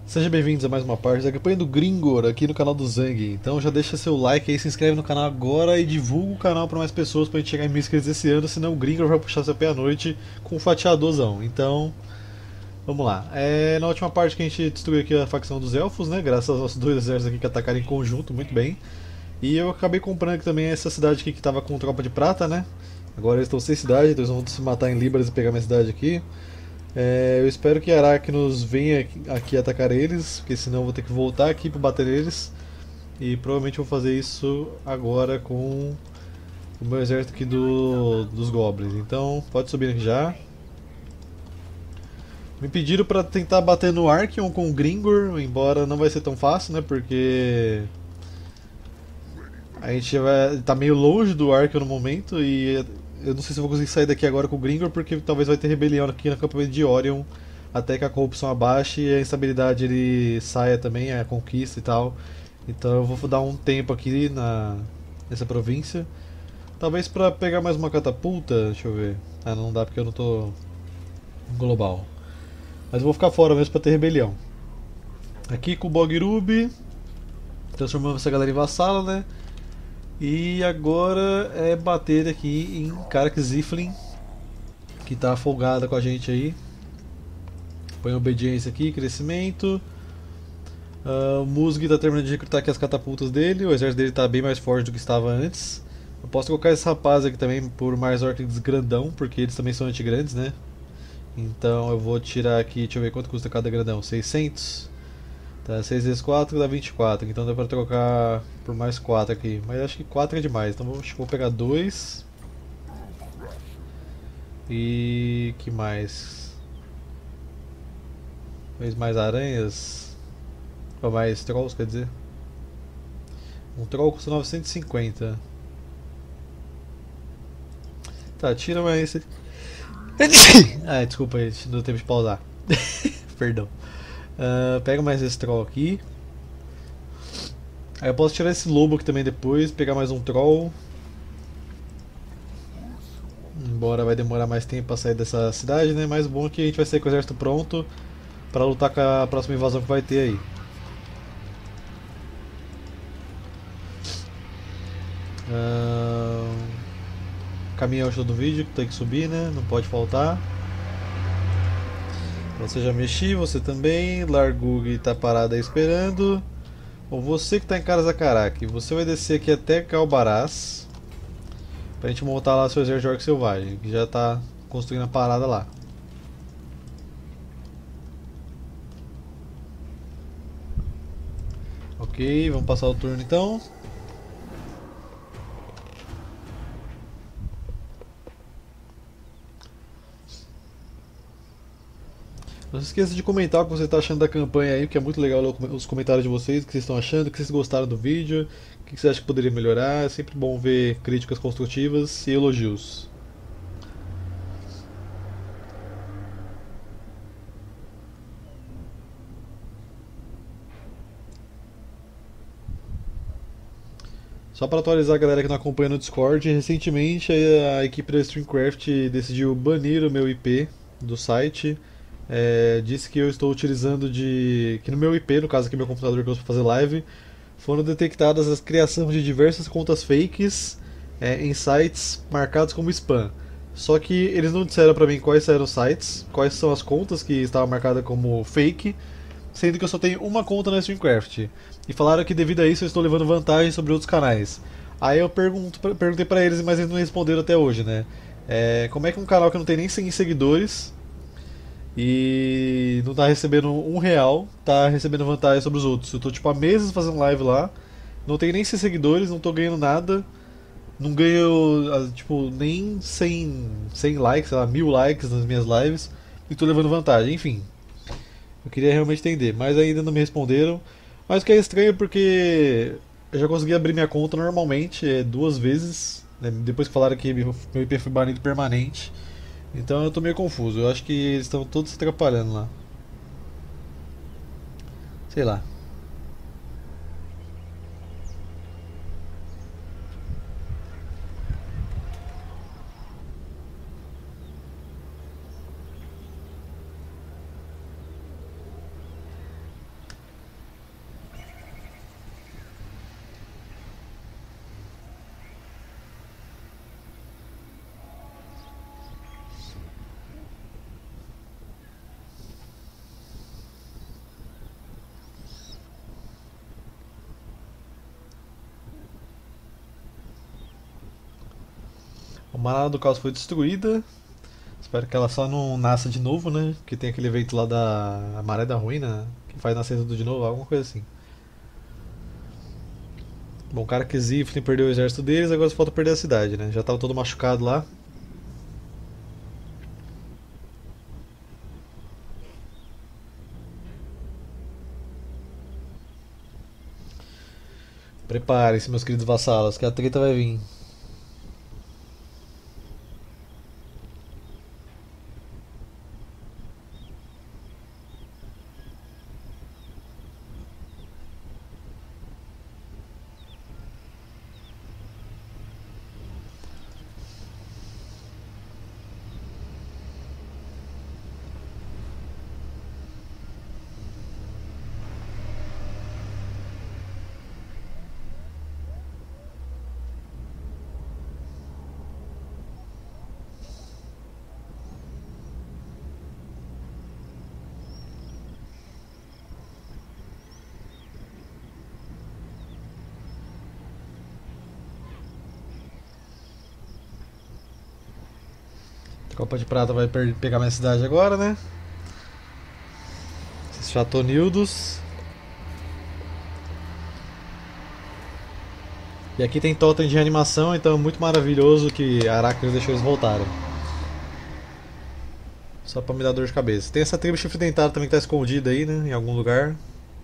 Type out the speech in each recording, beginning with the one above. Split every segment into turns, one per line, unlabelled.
Sejam bem-vindos a mais uma parte da campanha do Gringor aqui no canal do Zang. Então já deixa seu like aí, se inscreve no canal agora e divulga o canal para mais pessoas pra gente chegar em 1.000 inscritos esse ano, senão o Gringor vai puxar seu pé à noite com um fatiadorzão. Então, vamos lá. Na última parte que a gente destruiu aqui a facção dos elfos, né? Graças aos dois exércitos aqui que atacaram em conjunto, muito bem. E eu acabei comprando aqui também essa cidade aqui que tava com tropa de prata, né? Agora eles estão sem cidade, então eles vão se matar em Libras e pegar minha cidade aqui. Eu espero que Arachnos venha aqui atacar eles, porque senão eu vou ter que voltar aqui para bater neles. E provavelmente vou fazer isso agora com o meu exército aqui dos Goblins. Então pode subir aqui já. Me pediram para tentar bater no Archeon com o Gringor, embora não vai ser tão fácil, né? Porque a gente vai tá meio longe do Archeon no momento e eu não sei se eu vou conseguir sair daqui agora com o Gringor, porque talvez vai ter rebelião aqui no acampamento de Orion até que a corrupção abaixe e a instabilidade ele saia também, a conquista e tal. Então eu vou dar um tempo aqui nessa província. Talvez para pegar mais uma catapulta, deixa eu ver. Ah, não dá porque eu não tô global. Mas eu vou ficar fora mesmo para ter rebelião. Aqui com o Bogrub, transformando essa galera em vassala, né? E agora é bater aqui em Karak Ziflin, que tá folgada com a gente aí. Põe obediência aqui, crescimento. O Musg tá terminando de recrutar aqui as catapultas dele. O exército dele tá bem mais forte do que estava antes. Eu posso colocar esse rapaz aqui também por mais orcs grandão, porque eles também são antigrandes, né? Então eu vou tirar aqui, deixa eu ver quanto custa cada grandão. 600? Tá, 6 vezes 4 dá 24. Então dá pra trocar por mais 4 aqui. Mas acho que 4 é demais. Então acho que vou pegar 2. E que mais? Talvez mais aranhas? Ou mais trolls, quer dizer? Um troll custa 950. Tá, tira mais. Ah, desculpa aí, não deu tempo de pausar. Perdão. Pega mais esse troll aqui. Aí eu posso tirar esse lobo aqui também depois, pegar mais um troll. Embora vai demorar mais tempo pra sair dessa cidade, né? Mas o bom é que a gente vai sair com o exército pronto pra lutar com a próxima invasão que vai ter aí. Caminhão show do vídeo que tem que subir, né? Não pode faltar. Você já mexi, você também. Largug tá parado aí esperando. Bom, você que tá em Karazakarak, você vai descer aqui até Calbaraz pra gente montar lá seu exército de orc selvagem, que já tá construindo a parada lá. Ok, vamos passar o turno então. Não se esqueça de comentar o que você está achando da campanha aí, que é muito legal ler os comentários de vocês, o que vocês estão achando, o que vocês gostaram do vídeo, o que você acha que poderia melhorar. É sempre bom ver críticas construtivas e elogios. Só para atualizar a galera que não acompanha no Discord, recentemente a equipe da Streamcraft decidiu banir o meu IP do site. Disse que eu estou utilizando que no meu IP, no caso aqui meu computador que eu uso para fazer live, foram detectadas as criações de diversas contas fakes em sites marcados como spam. Só que eles não disseram para mim quais eram os sites, quais são as contas que estavam marcadas como fake, sendo que eu só tenho uma conta na Streamcraft. E falaram que devido a isso eu estou levando vantagem sobre outros canais. Aí eu perguntei pra eles, mas eles não responderam até hoje, né? Como é que um canal que não tem nem 100 seguidores e não tá recebendo R$ 1 tá recebendo vantagem sobre os outros? Eu tô tipo há meses fazendo live lá, não tenho nem 100 seguidores, não tô ganhando nada, não ganho tipo nem 100 likes, sei lá, 1.000 likes nas minhas lives e tô levando vantagem, enfim. Eu queria realmente entender, mas ainda não me responderam. Mas o que é estranho é porque eu já consegui abrir minha conta normalmente, 2 vezes, né, depois que falaram que meu IP foi banido permanente. Então eu tô meio confuso, eu acho que eles estão todos se atrapalhando lá. Sei lá. Manada do Caos foi destruída. Espero que ela só não nasça de novo, né? Porque tem aquele evento lá da Maré da Ruína que faz nascer tudo de novo, alguma coisa assim. Bom, o cara que Ziflin perdeu o exército deles, agora só falta perder a cidade, né? Já tava todo machucado lá. Preparem-se, meus queridos vassalos, que a treta vai vir. Copa de Prata vai pegar minha cidade agora, né? Esses chatonildos. E aqui tem totem de reanimação, então é muito maravilhoso que Aracnes deixou eles voltarem. Só pra me dar dor de cabeça. Tem essa tribo chifre dentado também que tá escondida aí, né? Em algum lugar.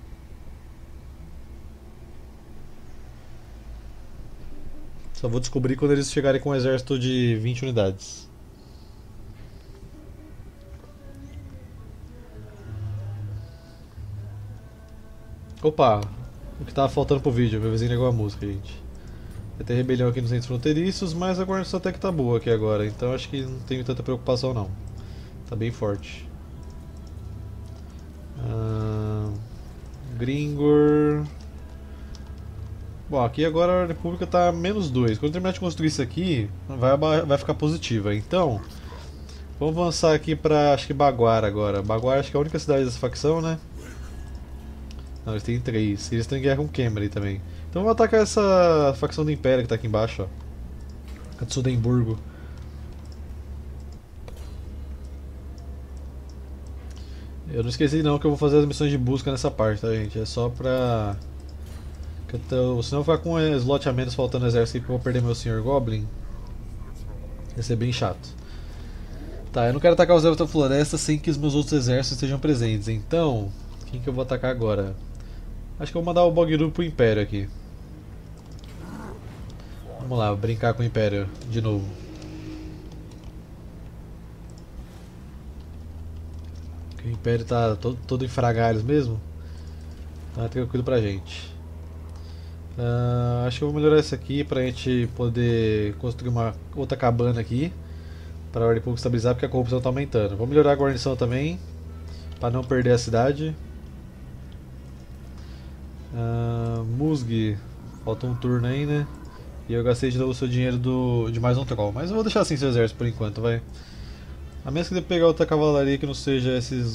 Só vou descobrir quando eles chegarem com um exército de 20 unidades. Opa! O que tava faltando pro vídeo, meu vizinho ligou a música, gente. Vai ter rebelião aqui nos centros fronteiriços, mas a guarnição até que tá boa aqui agora, então acho que não tenho tanta preocupação não. Tá bem forte. Gringor. Bom, aqui agora a República tá -2. Quando terminar de construir isso aqui, vai ficar positiva. Então, vamos avançar aqui pra, acho que Baguara agora. Baguara acho que é a única cidade dessa facção, né? Não, eles têm 3. Eles estão em guerra com Khemri também. Então vamos atacar essa facção do Império que tá aqui embaixo, ó. A de Sudemburgo. Eu não esqueci não que eu vou fazer as missões de busca nessa parte, tá, gente? É só pra... Senão eu ficar com um slot a menos faltando exército e eu vou perder meu Sr. Goblin. Vai ser bem chato. Tá, eu não quero atacar os elfos da floresta sem que os meus outros exércitos estejam presentes. Então, quem que eu vou atacar agora? Acho que eu vou mandar o Bogru pro Império aqui. Vamos lá, brincar com o Império de novo. O Império tá todo em fragalhos mesmo. Tá tranquilo pra gente. Acho que eu vou melhorar isso aqui pra gente poder construir uma outra cabana aqui. Pra ordem pública estabilizar porque a corrupção tá aumentando. Vou melhorar a guarnição também. Pra não perder a cidade. Musg. Falta um turno aí, né? E eu gastei de novo o seu dinheiro de mais um troll. Mas eu vou deixar assim seu exército por enquanto, vai. A menos que dê pegar outra cavalaria que não seja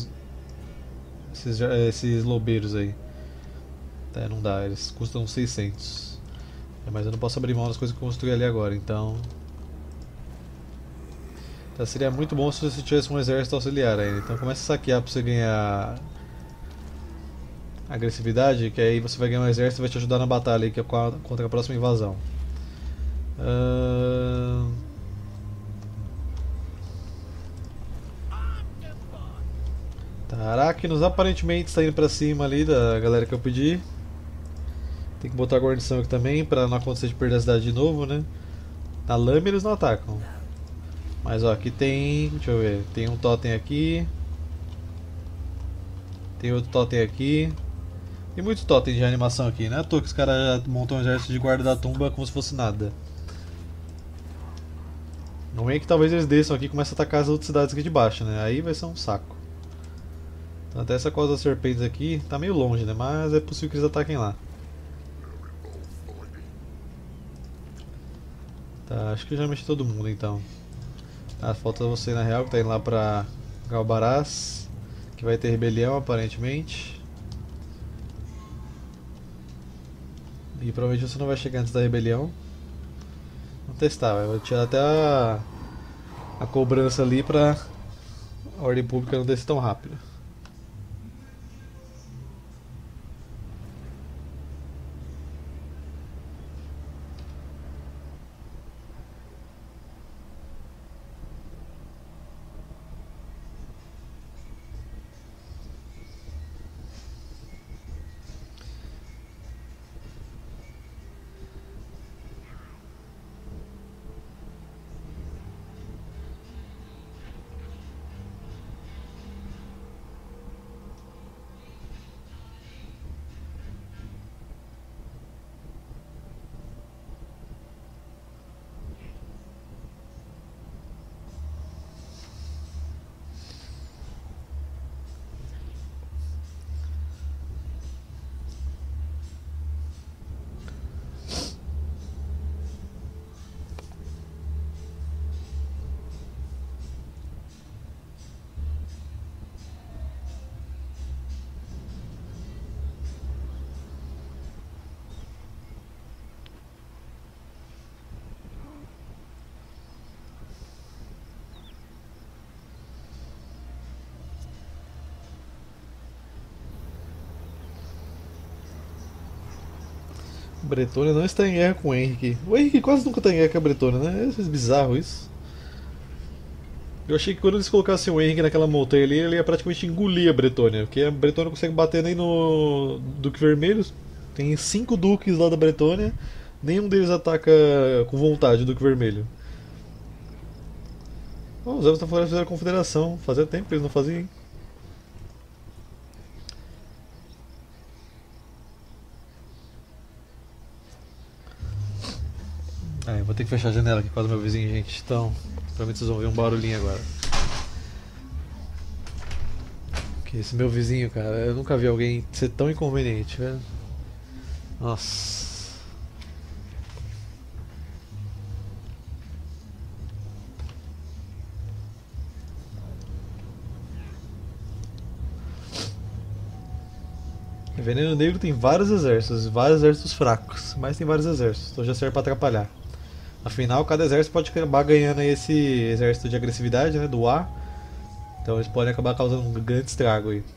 esses lobeiros aí. É, não dá, eles custam 600. Mas eu não posso abrir mão das coisas que eu construí ali agora, então... Então seria muito bom se você tivesse um exército auxiliar ainda. Então começa a saquear pra você ganhar agressividade, que aí você vai ganhar um exército e vai te ajudar na batalha aí, que é contra a próxima invasão. Tá, Aracnos aparentemente está indo pra cima ali da galera que eu pedi. Tem que botar a guarnição aqui também pra não acontecer de perder a cidade de novo, né? Na lâmina eles não atacam. Mas ó, aqui tem... deixa eu ver. Tem um totem aqui. Tem outro totem aqui. Tem muitos totens de animação aqui, né? À toa que os caras já montam um exército de guarda da tumba como se fosse nada. Não é que talvez eles desçam aqui e comecem a atacar as outras cidades aqui de baixo, né? Aí vai ser um saco. Então até essa coisa das serpentes aqui tá meio longe, né? Mas é possível que eles ataquem lá. Tá, acho que eu já mexi todo mundo então. Ah, falta você na real que tá indo lá pra Galbaraz, que vai ter rebelião aparentemente. E provavelmente você não vai chegar antes da rebelião. Vamos testar, vou tirar até a cobrança ali pra a ordem pública não descer tão rápido. Bretônia não está em guerra com o Henrique. O Henrique quase nunca está em guerra com a Bretônia, né? É bizarro isso. Eu achei que quando eles colocassem o Henrique naquela montanha ali, ele ia praticamente engolir a Bretônia. Porque a Bretônia não consegue bater nem no Duque Vermelho. Tem 5 duques lá da Bretônia. Nenhum deles ataca com vontade o Duque Vermelho. Oh, os elfos da floresta fizeram confederação. Fazia tempo que eles não faziam, hein? Ah, eu vou ter que fechar a janela aqui por causa do meu vizinho, gente. Então, provavelmente vocês vão ver um barulhinho agora. Que esse meu vizinho, cara, eu nunca vi alguém ser tão inconveniente, velho. Nossa. Veneno Negro tem vários exércitos fracos, mas tem vários exércitos, então já serve pra atrapalhar. Afinal, cada exército pode acabar ganhando esse exército de agressividade, né, do ar. Então eles podem acabar causando um grande estrago aí.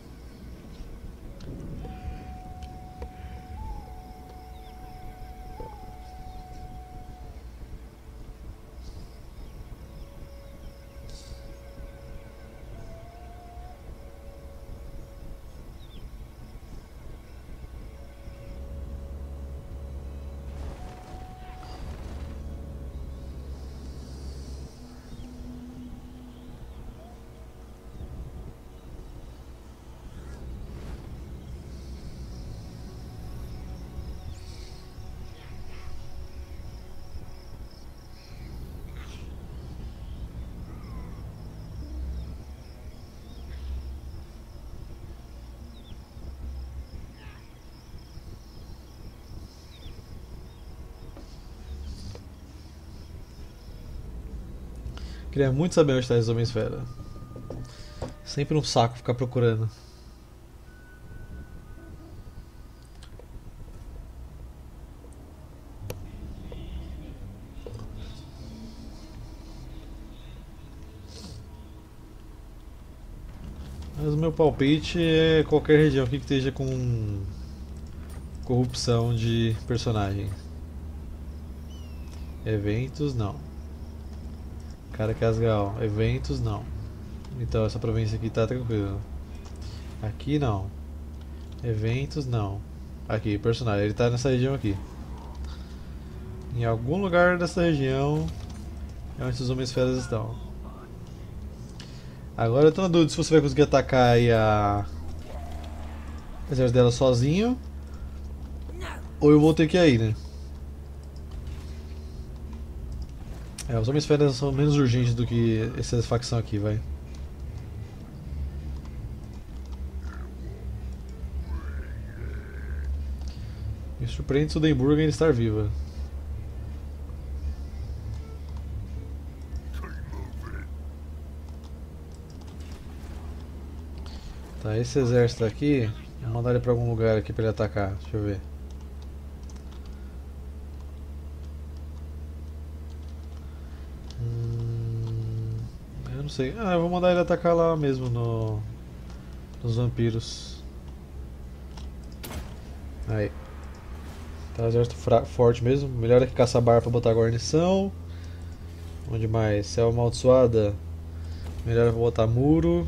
Queria muito saber onde está esse Homem-Esfera. Sempre um saco ficar procurando. Mas o meu palpite é qualquer região aqui que esteja com corrupção de personagem. Eventos, não. Cara Casgal, eventos, não. Então essa província aqui tá tranquila. Aqui não. Eventos, não. Aqui, personagem, ele tá nessa região aqui. Em algum lugar dessa região é onde os Homens-Feras estão. Agora eu tô na dúvida se você vai conseguir atacar aí a exército dela sozinho ou eu vou ter que ir aí, né? É, os Homens-Feras são menos urgentes do que essa facção aqui, vai. Me surpreende Sudenburg ainda estar viva. Tá, esse exército aqui, vou mandar ele pra algum lugar aqui pra ele atacar, deixa eu ver. sei. Ah, eu vou mandar ele atacar lá mesmo nos vampiros. Aí. Tá um exército forte mesmo. Melhor é que caça bar pra botar guarnição. Onde mais? Selva amaldiçoada. Melhor é pra botar muro.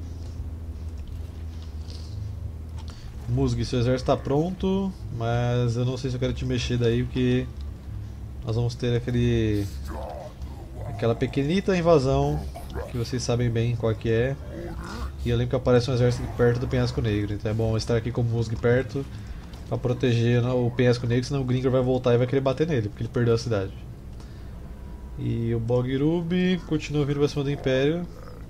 Musg, seu exército tá pronto. Mas eu não sei se eu quero te mexer daí, porque nós vamos ter aquela pequenita invasão que vocês sabem bem qual que é. E eu lembro que aparece um exército perto do Penhasco Negro, então é bom estar aqui com o Musg perto pra proteger o Penhasco Negro, senão o Gringor vai voltar e vai querer bater nele, porque ele perdeu a cidade. E o Bogrub continua vindo pra cima do Império.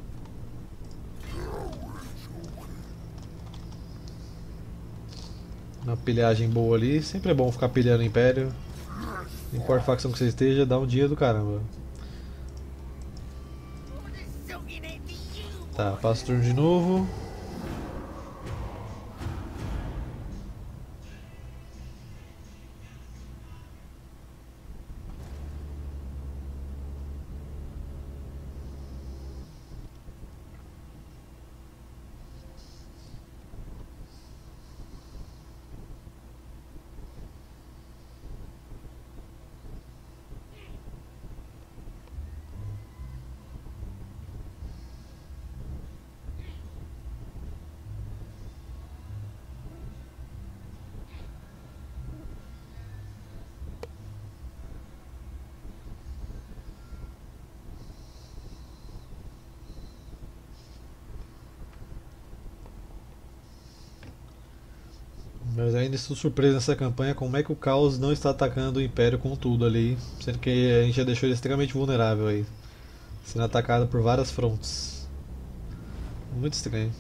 Uma pilhagem boa ali, sempre é bom ficar pilhando o Império. Não importa a facção que você esteja, dá um dia do caramba. Tá, passa o turno de novo. Mas ainda estou surpreso nessa campanha como é que o Caos não está atacando o Império com tudo ali, sendo que a gente já deixou ele extremamente vulnerável aí, sendo atacado por várias frontes. Muito estranho.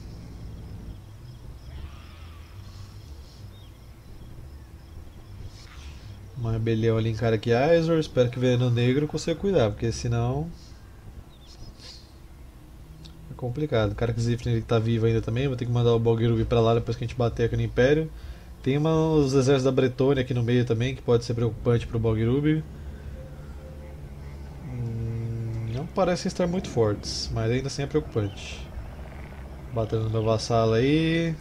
Uma rebelião ali em cara aqui, Aizor, espero que o Veneno Negro consiga cuidar, porque senão é complicado. O cara que Zifrin tá vivo ainda também, vou ter que mandar o Bolgerub pra lá depois que a gente bater aqui no Império. Tem os exércitos da Bretônia aqui no meio também, que pode ser preocupante pro Bolgerub. Não parecem estar muito fortes, mas ainda assim é preocupante. Batendo no meu vassalo aí.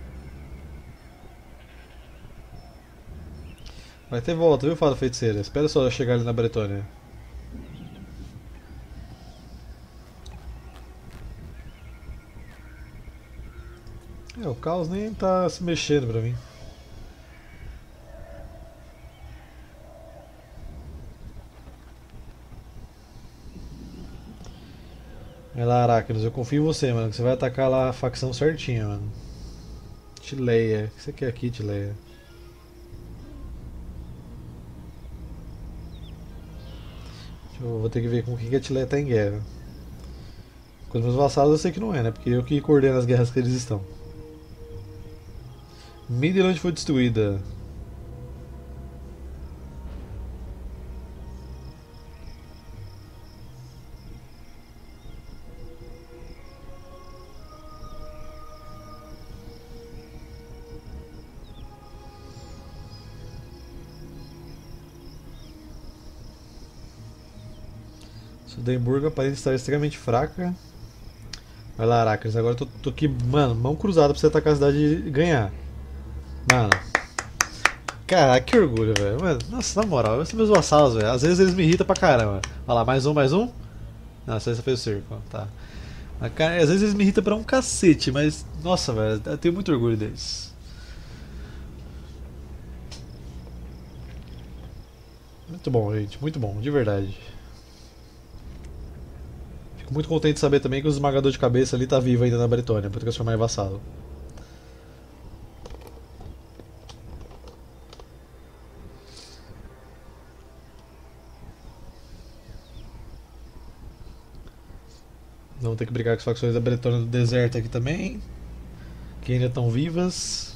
Vai ter volta, viu, Fada Feiticeira? Espera só eu chegar ali na Bretônia. É, o Caos nem tá se mexendo pra mim. Vai lá, Arachnos, eu confio em você, mano, que você vai atacar lá a facção certinha, mano. Tileia, o que você quer aqui, Tileia? Eu vou ter que ver com quem que a Tileia tá em guerra. Com os meus vassalos eu sei que não é, né? Porque eu que coordeno as guerras que eles estão. Midland foi destruída. Sudemburgo aparenta estar extremamente fraca. Vai lá, Aracres, agora eu tô aqui, mano, mão cruzada pra você atacar a cidade e ganhar. Mano, caraca, que orgulho, velho. Mano, nossa, na moral, esses meus vassalos, velho. Às vezes eles me irritam pra caramba. Olha lá, mais um, mais um. Não, essa fez o cerco, tá. Mas, cara, às vezes eles me irritam pra um cacete, mas, nossa, velho, eu tenho muito orgulho deles. Muito bom, gente, muito bom, de verdade. Fico muito contente de saber também que o esmagador de cabeça ali tá vivo ainda na Bretônia, pra transformar em vassalo. Vamos ter que brigar com as facções da Bretônia do deserto aqui também, que ainda estão vivas.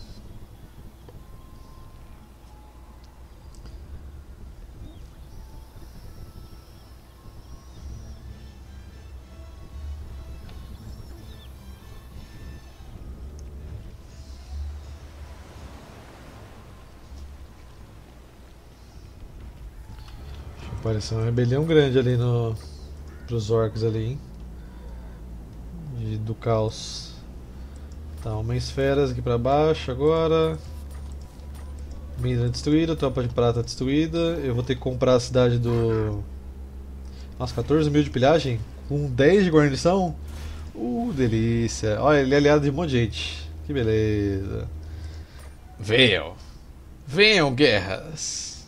Apareceu uma rebelião grande ali no pros orcs ali, hein? do caos. Então, uma esferas aqui pra baixo agora. Mina destruída, tropa de prata destruída. Eu vou ter que comprar a cidade do... Nossa, 14 mil de pilhagem? Com 10 de guarnição? Delícia. Olha, ele é aliado de um monte de gente. Que beleza. Venham. Venham, guerras.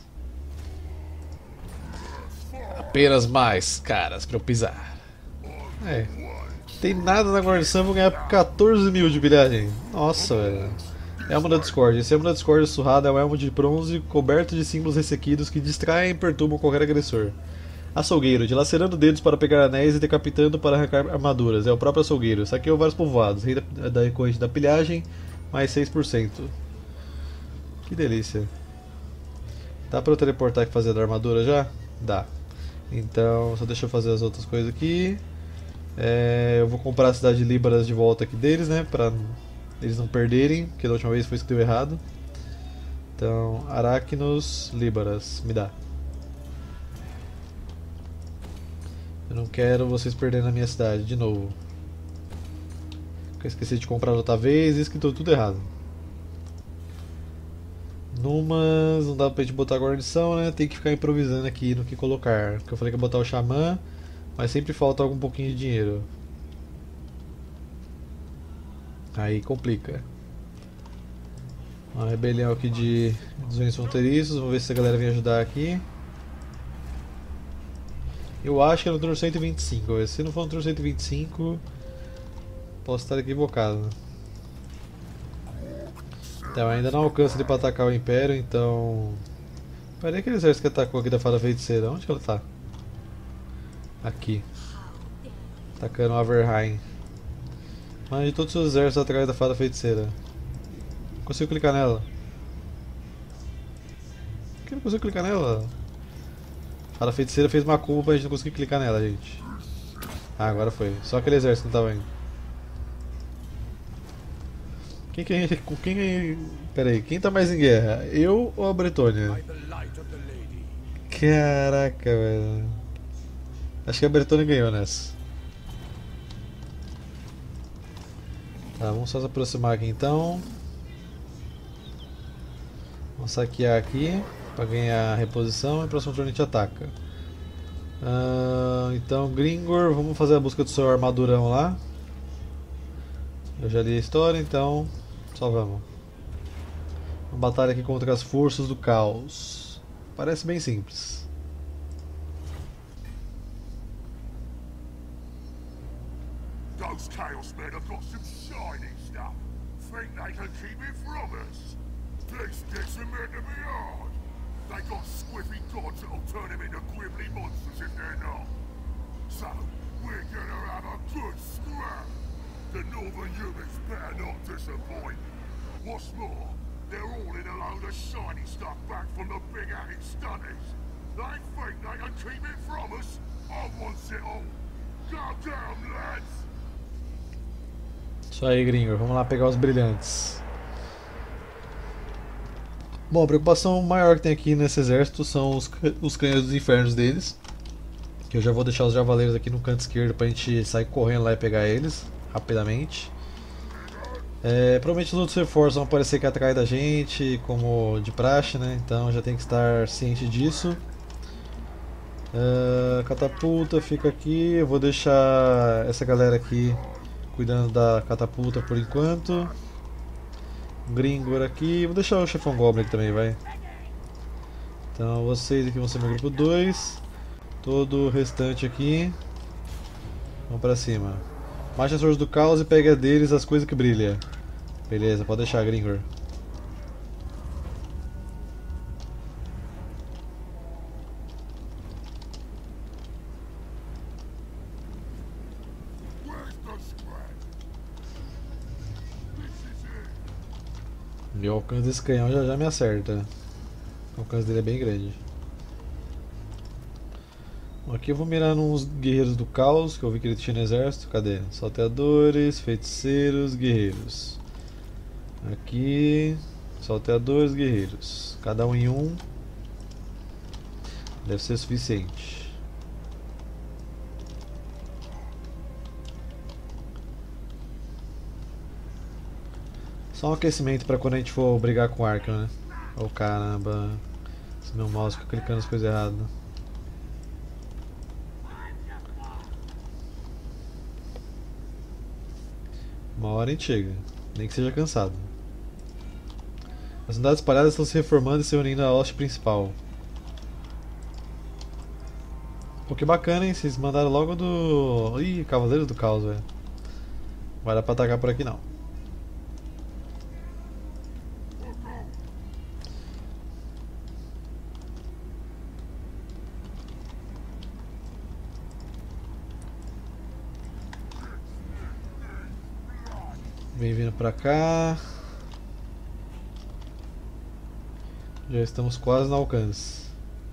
Apenas mais caras pra eu pisar. É. Tem nada na guarnição, eu vou ganhar 14 mil de pilhagem. Nossa, velho. Elmo da Discord. Esse Elmo da Discord surrado é um elmo de bronze coberto de símbolos ressequidos que distraem e perturbam qualquer agressor. Açougueiro, dilacerando dedos para pegar anéis e decapitando para arrancar armaduras. É o próprio açougueiro. Saqueou vários povoados. Rei da corrente da pilhagem, mais 6%. Que delícia. Dá pra eu teleportar e fazer da armadura já? Dá. Então, só deixa eu fazer as outras coisas aqui. Eu vou comprar a cidade de Líbaras de volta aqui deles, né? Pra eles não perderem, porque da última vez foi isso que deu errado. Então, Arachnos, Líbaras, me dá. Eu não quero vocês perdendo a minha cidade, de novo. Eu esqueci de comprar outra vez e escrito tudo errado. Numas, não dá pra gente botar guarnição, né? Tem que ficar improvisando aqui no que colocar. Porque eu falei que ia botar o xamã, mas sempre falta algum pouquinho de dinheiro. Aí complica. Uma rebelião aqui de dos ventos fronteiriços, vamos ver se a galera vem ajudar aqui. Eu acho que é no turno 125, se não for no turno 125, posso estar equivocado. Então ainda não alcança ele para atacar o Império, então... Cadê aquele exército que atacou aqui da Fada Feiticeira? Onde que ela tá? Aqui. Atacando o Averheim. Mande todos os seus exércitos atrás da Fada Feiticeira. Não consigo clicar nela. Por que não consigo clicar nela? A Fada Feiticeira fez uma curva pra gente não conseguir clicar nela, gente. Ah, agora foi. Só aquele exército não tava indo. Pera aí, quem tá mais em guerra? Eu ou a Bretônia? Caraca, velho. Acho que a Bretônia ganhou nessa. Tá, vamos só se aproximar aqui então. Vamos saquear aqui para ganhar reposição e próximo turno a gente ataca. Então, Gringor, vamos fazer a busca do seu armadurão lá. Eu já li a história, então só vamos. Uma batalha aqui contra as forças do caos. Parece bem simples.
Those Chaos Men have got some shiny stuff. Think they can keep it from us? These sticks are meant to be hard. They got squiffy gods that'll turn them into grimly monsters if they're not. So, we're gonna have a good scrap. The Northern humans better not disappoint. What's more, they're all in a load of shiny stuff back from the big-headed studies. They think they can keep it from us? I want it all. Goddamn, lads!
Isso aí, Gringor, vamos lá pegar os brilhantes. Bom, a preocupação maior que tem aqui nesse exército são os canhões dos infernos deles. Que eu já vou deixar os javaleiros aqui no canto esquerdo pra gente sair correndo lá e pegar eles rapidamente. Provavelmente os outros reforços vão aparecer aqui atrás da gente, como de praxe, né? Então já tem que estar ciente disso. Catapulta fica aqui, eu vou deixar essa galera aqui cuidando da catapulta por enquanto. Gringor aqui, vou deixar o chefão Goblin aqui também, vai. Então vocês aqui vão ser meu grupo 2. Todo o restante aqui vão pra cima. Marcha as forças do caos e pega deles as coisas que brilham. Beleza, pode deixar, Gringor. E o alcance desse canhão já me acerta. O alcance dele é bem grande. Bom, aqui eu vou mirar nos guerreiros do caos, que eu vi que ele tinha no exército. Cadê? Salteadores, feiticeiros, guerreiros. Aqui, salteadores, guerreiros. Cada um em um. Deve ser suficiente. Só um aquecimento pra quando a gente for brigar com o Ark, né? Oh caramba, esse meu mouse fica clicando as coisas erradas. Uma hora a gente chega, nem que seja cansado. As unidades espalhadas estão se reformando e se unindo à hoste principal. Pô, que bacana, hein? Vocês mandaram logo do... Ih, Cavaleiros do Caos, velho. Não vai dar pra atacar por aqui não. Vem vindo pra cá. Já estamos quase no alcance.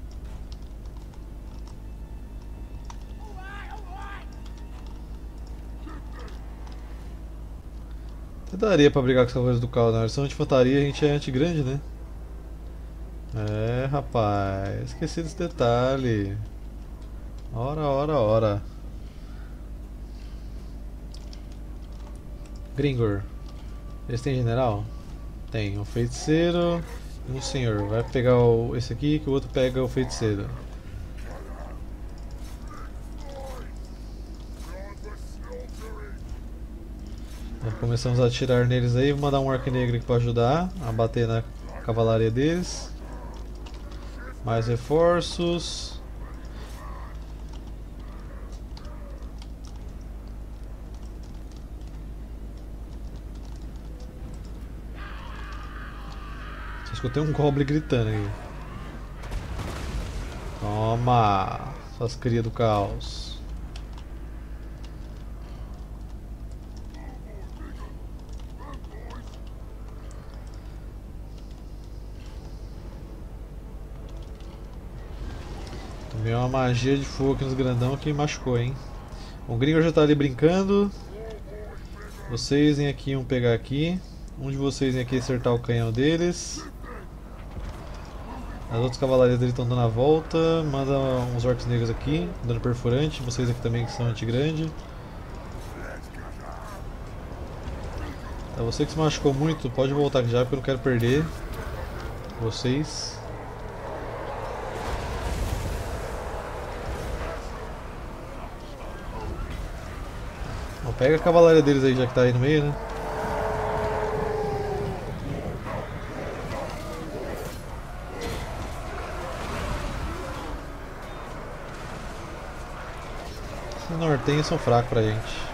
Até daria pra brigar com os Cavaleiros do Caos, na versão de infantaria a gente é anti-grande, né? É, rapaz, esqueci desse detalhe. Ora. Gringor. Eles têm general? Tem, um feiticeiro e um senhor. Vai pegar esse aqui que o outro pega o feiticeiro. Então, começamos a atirar neles aí. Vou mandar um Orc Negro aqui pra ajudar a bater na cavalaria deles. Mais reforços. Só escutei um Goblin gritando aí. Toma! Suas crias do caos. Tomei uma magia de fogo aqui nos grandão que machucou, hein? O Gringor já tá ali brincando. Vocês vêm aqui, um pegar aqui. Um de vocês vem aqui acertar o canhão deles. As outras cavalarias dele estão dando a volta. Manda uns orcs negros aqui, dando perfurante. Vocês aqui também que são anti-grande. Tá, você que se machucou muito, pode voltar aqui já porque eu não quero perder vocês. Bom, pega a cavalaria deles aí já que tá aí no meio, né? Esses nortenhos são fracos pra gente.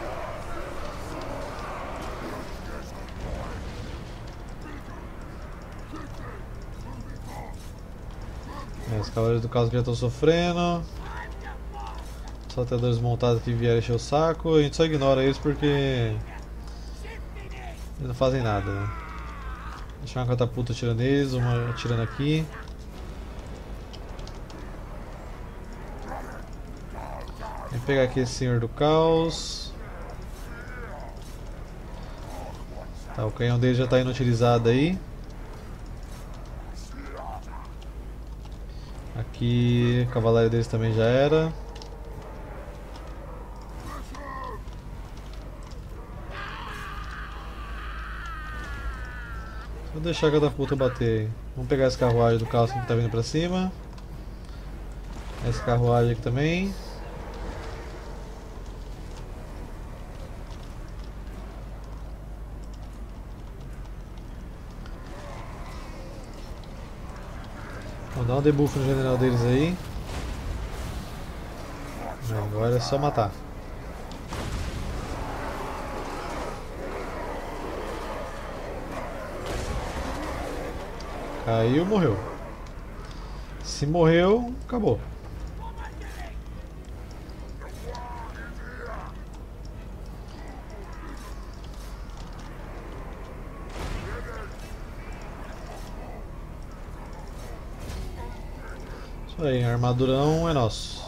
Os cavaleiros do caos já estão sofrendo. Os salteadores montados aqui vieram encher o saco. A gente só ignora eles porque eles não fazem nada, né? Deixar uma catapulta atirando eles, uma atirando aqui. Vou pegar aqui esse senhor do caos. Tá, o canhão dele já está inutilizado aí. Aqui a cavalaria deles também já era. Vou deixar a catapulta bater aí. Vamos pegar essa carruagem do caos que está vindo pra cima. Essa carruagem aqui também. Vou dar um debuff no general deles aí. Agora é só matar. Caiu, morreu. Se morreu, acabou. Isso aí, armadurão é nosso.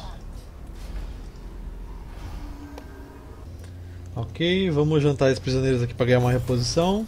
Ok, vamos jantar esses prisioneiros aqui para ganhar uma reposição.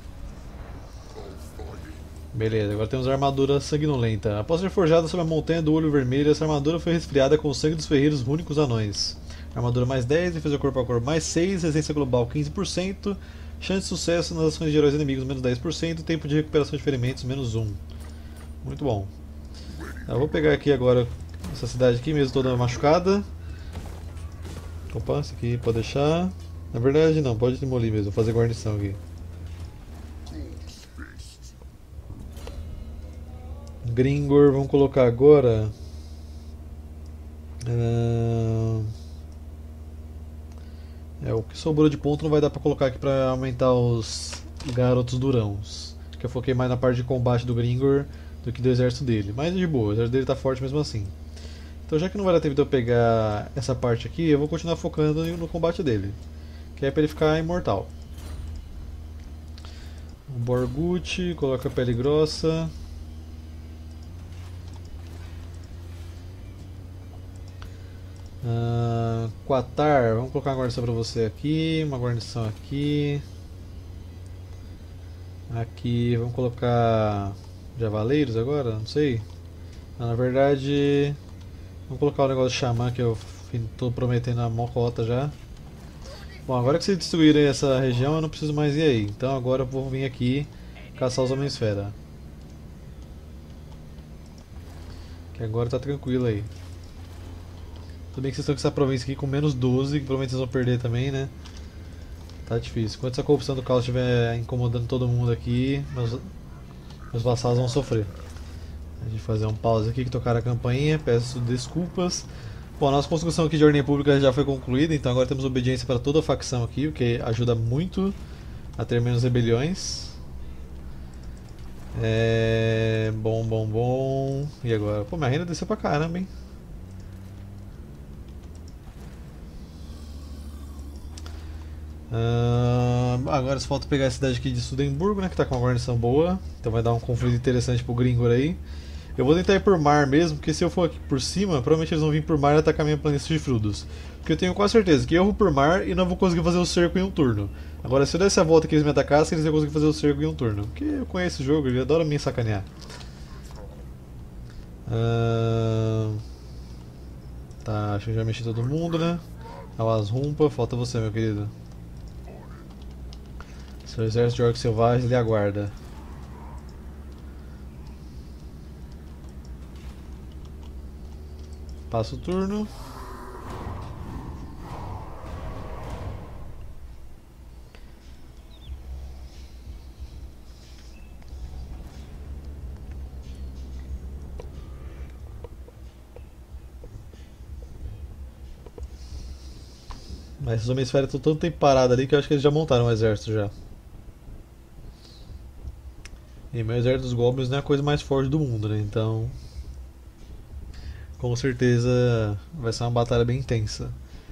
Beleza, agora temos a armadura sanguinolenta. Após ser forjada sobre a montanha do olho vermelho, essa armadura foi resfriada com o sangue dos ferreiros únicos anões. Armadura mais 10, defesa corpo a corpo mais 6, resistência global 15%, Chance de sucesso nas ações de heróis inimigos, menos 10%. Tempo de recuperação de ferimentos, menos 1. Muito bom. Eu vou pegar aqui agora essa cidade aqui mesmo toda machucada. Opa, esse aqui pode deixar. Na verdade não, pode demolir mesmo, vou fazer guarnição aqui. Gringor, vamos colocar agora. O que sobrou de ponto não vai dar pra colocar aqui pra aumentar os garotos durãos. Que eu foquei mais na parte de combate do Gringor do que do exército dele. Mas de boa, o exército dele tá forte mesmo assim. Então já que não vai dar tempo de eu pegar essa parte aqui, eu vou continuar focando no combate dele. Que é pra ele ficar imortal. O Borgut, coloca a pele grossa. Quatar, vamos colocar uma guarnição pra você aqui, uma guarnição aqui. Aqui, vamos colocar Javaleiros agora? Não sei. Na verdade, vamos colocar o negócio de Xamã que eu estou prometendo a mocota já. Bom, agora que vocês destruírem essa região eu não preciso mais ir aí. Então agora eu vou vir aqui caçar os Homem-Esfera. Que agora tá tranquilo aí. Tudo bem que vocês estão com essa província aqui com menos 12, que provavelmente vocês vão perder também, né? Tá difícil. Enquanto essa corrupção do caos estiver incomodando todo mundo aqui, meus vassalos vão sofrer. A gente fazer um pause aqui que tocaram a campainha, peço desculpas. Bom, a nossa construção aqui de ordem pública já foi concluída, então agora temos obediência para toda a facção aqui, o que ajuda muito a ter menos rebeliões. Bom. E agora? Pô, minha renda desceu pra caramba, hein? Agora só falta pegar a cidade aqui de Sudemburgo, né, que tá com uma guarnição boa. Então vai dar um conflito interessante pro Gringor aí. Eu vou tentar ir por mar mesmo, porque se eu for aqui por cima, provavelmente eles vão vir por mar e atacar minha planície de frutos. Porque eu tenho quase certeza que eu vou por mar e não vou conseguir fazer o cerco em um turno. Agora se eu desse a volta que eles me atacassem, eles iam conseguir fazer o cerco em um turno. Porque eu conheço o jogo, ele adora me sacanear. Tá, acho que já mexi todo mundo, né? Alas Rumpa, falta você, meu querido. Seu exército de orcs selvagens lhe aguarda. Passa o turno. Mas esses Homem-Esfera estão tanto tempo parados ali que eu acho que eles já montaram um exército já. E meu exército dos Goblins não é a coisa mais forte do mundo, né? Então, com certeza vai ser uma batalha bem intensa.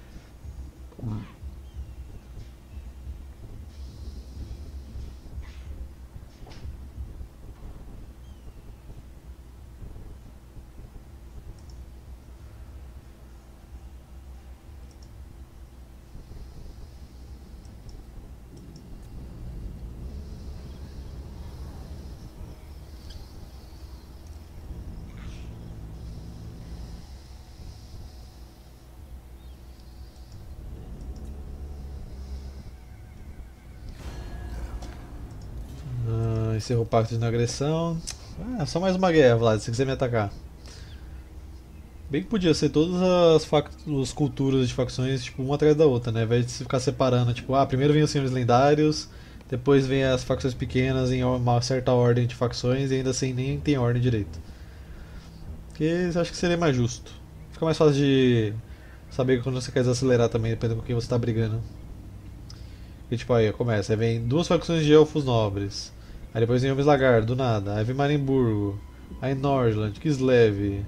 Encerrou o pacto de não agressão. Só mais uma guerra, Vlad, se quiser me atacar. Bem que podia ser todas as culturas de facções, tipo, uma atrás da outra, né? Ao invés de se ficar separando, tipo, primeiro vem os senhores lendários, depois vem as facções pequenas em uma certa ordem de facções e ainda assim nem tem ordem direito. Porque acho que seria mais justo. Fica mais fácil de saber quando você quer desacelerar também, dependendo com quem você está brigando. E tipo, aí começa, aí vem duas facções de elfos nobres. Aí depois vem Homens Lagarto, do nada. Aí vem Marienburgo. Aí Nordland, Kislev.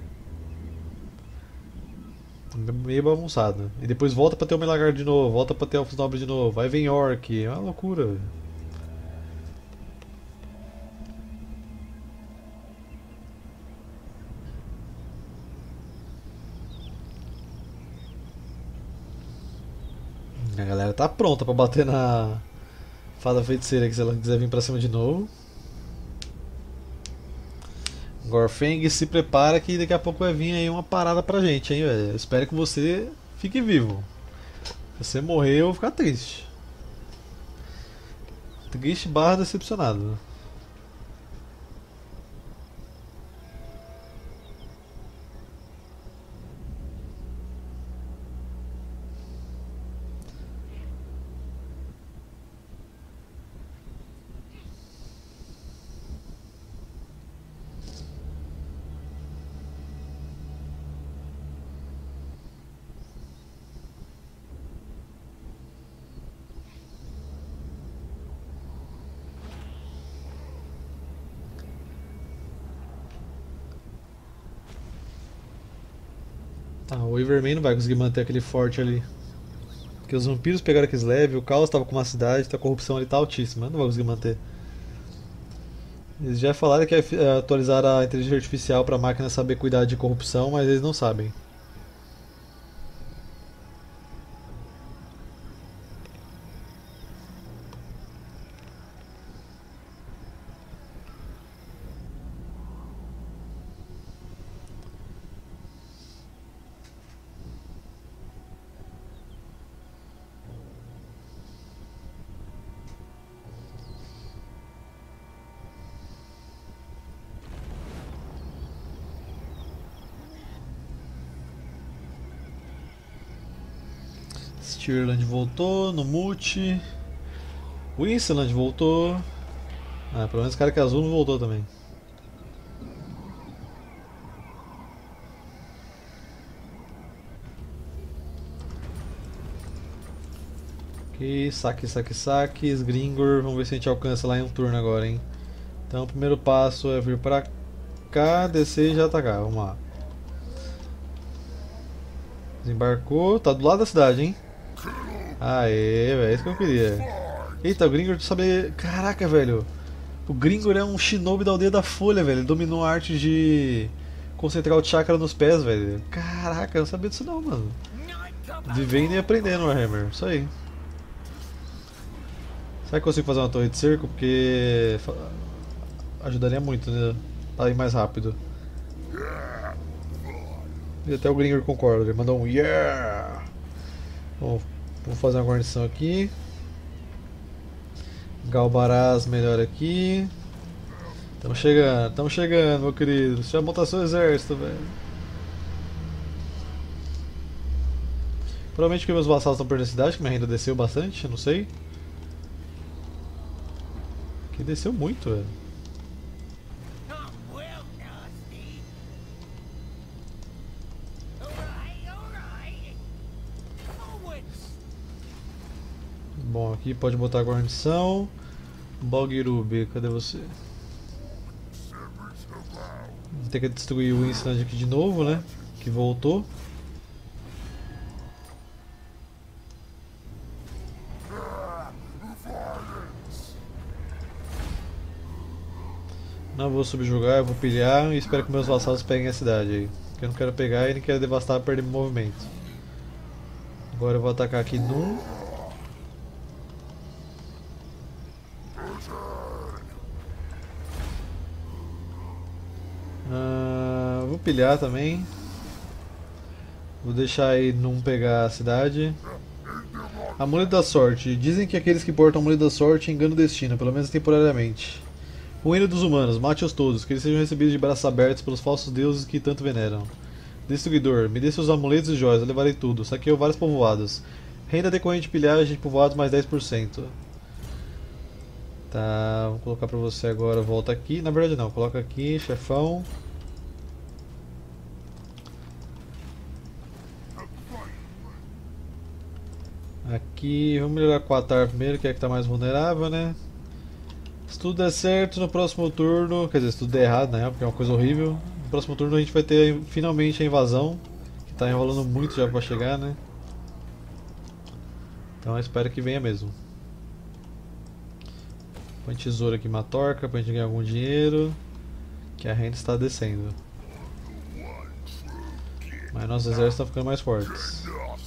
Meio bagunçado. E depois volta pra ter Homem Lagarto de novo. Volta pra ter Elfos Nobres de novo. Aí vem Orc. É uma loucura, velho. A galera tá pronta pra bater na Fada Feiticeira aqui se ela quiser vir pra cima de novo. Gorfeng, se prepara que daqui a pouco vai vir aí uma parada pra gente, hein, velho. Espero que você fique vivo. Se você morrer, eu vou ficar triste. Triste barra decepcionado. Tá, o Everman não vai conseguir manter aquele forte ali. Porque os vampiros pegaram aqueles leve, o caos tava com uma cidade, a corrupção ali tá altíssima, não vai conseguir manter. Eles já falaram que ia atualizar a inteligência artificial pra máquina saber cuidar de corrupção, mas eles não sabem. Stirland voltou, no mute. Winsland voltou. Ah, pelo menos o cara que é azul não voltou também. Ok, saques, Gringor. Vamos ver se a gente alcança lá em um turno agora, hein. Então o primeiro passo é vir pra cá, descer e já atacar. Vamos lá. Desembarcou, tá do lado da cidade, hein. Aê, velho, é isso que eu queria. Eita, o Gringor, tu sabe. Caraca, velho. O Gringor é um shinobi da aldeia da Folha, velho. Ele dominou a arte de concentrar o chakra nos pés, velho. Caraca, eu não sabia disso não, mano. Vivendo e aprendendo, Warhammer. Isso aí. Será que eu consigo fazer uma torre de cerco? Porque ajudaria muito, né? Pra ir mais rápido. E até o Gringor concorda, ele mandou um yeah! Bom, vou fazer uma guarnição aqui. Galbaraz melhor aqui. Estamos chegando, meu querido. Você vai montar seu exército, velho. Provavelmente que meus vassalos estão perdendo a cidade, que minha renda desceu bastante, não sei. Que desceu muito, velho. Bom, aqui pode botar a guarnição. Bogirube, cadê você? Vou ter que destruir o Winston aqui de novo, né? Que voltou. Não vou subjugar, eu vou pilhar e espero que meus vassalos peguem a cidade aí. Que eu não quero pegar e nem quero devastar para perder meu movimento. Agora eu vou atacar aqui num. Vou pilhar também. Vou deixar aí não pegar a cidade. Amuleto da sorte. Dizem que aqueles que portam amuleto da sorte enganam o destino, pelo menos temporariamente. O reino dos humanos, mate-os todos, que eles sejam recebidos de braços abertos pelos falsos deuses que tanto veneram. Destruidor, me dê seus amuletos e joias, eu levarei tudo. Saqueou vários povoados. Renda decorrente de pilhagem de povoados mais 10%. Tá, vou colocar pra você agora, volta aqui. Na verdade não, coloca aqui, chefão. Aqui, vamos melhorar com o Atar primeiro, que é que tá mais vulnerável, né? Se tudo der certo, no próximo turno, quer dizer, se tudo der errado, né, porque é uma coisa horrível, no próximo turno a gente vai ter finalmente a invasão, que tá enrolando muito já pra chegar, né? Então eu espero que venha mesmo. Põe tesouro aqui, Matorca, pra gente ganhar algum dinheiro, que a renda está descendo. Mas nossos exércitos estão ficando mais fortes.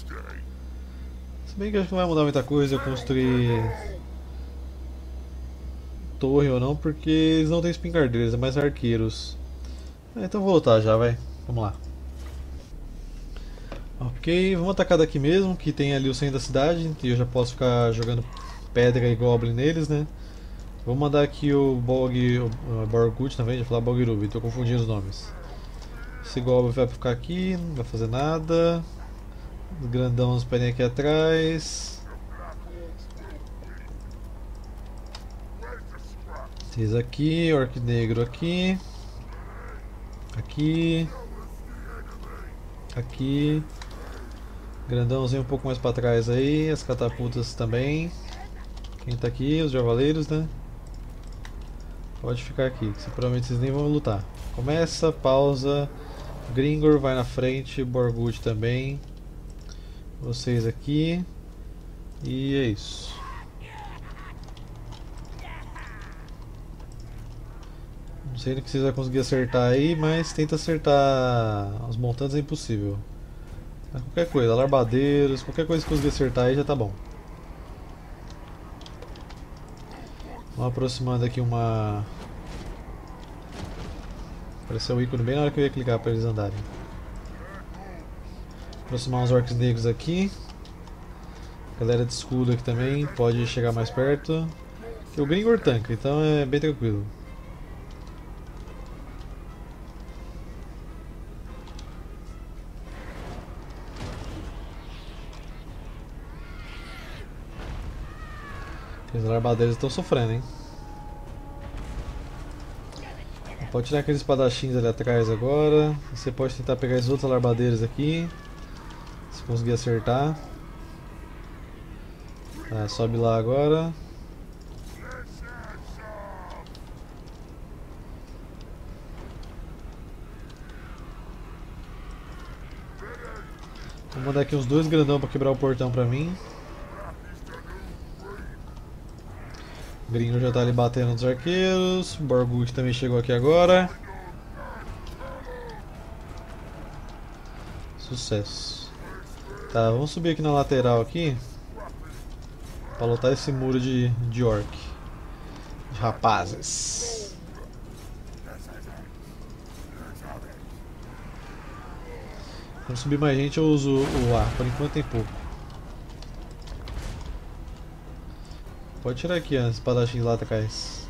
Se bem que acho que não vai mudar muita coisa eu construir torre ou não, porque eles não têm espingardeiros, é mais arqueiros. Então vou voltar já, vai. Vamos lá. Ok, vamos atacar daqui mesmo, que tem ali o centro da cidade, e eu já posso ficar jogando pedra e goblin neles, né? Vou mandar aqui o Borgut também, já falar Bogrubi, tô confundindo os nomes. Esse Goblin vai ficar aqui, não vai fazer nada. Os grandão nos pés aqui atrás. Esses aqui, Orc Negro aqui. Aqui. Aqui. Grandãozinho um pouco mais pra trás aí. As catapultas também. Quem tá aqui? Os Javaleiros, né? Pode ficar aqui, que provavelmente vocês nem vão lutar. Começa, pausa. Gringor vai na frente, Borgut também. Vocês aqui. E é isso. Não sei se vocês vão conseguir acertar aí, mas tenta acertar os montantes é impossível. Mas qualquer coisa, alarbadeiros, qualquer coisa que conseguir acertar aí já tá bom. Vamos aproximando aqui uma... Apareceu o ícone bem na hora que eu ia clicar para eles andarem. Aproximar uns orcs negros aqui. Galera de escudo aqui também, pode chegar mais perto. O Gringor tanca, então é bem tranquilo. Os larbadeiros estão sofrendo, hein? Pode tirar aqueles espadachins ali atrás agora. Você pode tentar pegar esses outros larbadeiros aqui. Se conseguir acertar. Tá, sobe lá agora. Vou mandar aqui uns dois grandão para quebrar o portão pra mim. O Gringo já tá ali batendo nos arqueiros. O Borgut também chegou aqui agora. Sucesso. Tá, vamos subir aqui na lateral aqui. Pra lutar esse muro de orc. De rapazes. Quando subir mais gente eu uso o ar. Por enquanto tem pouco. Pode tirar aqui as espadachins lá atrás.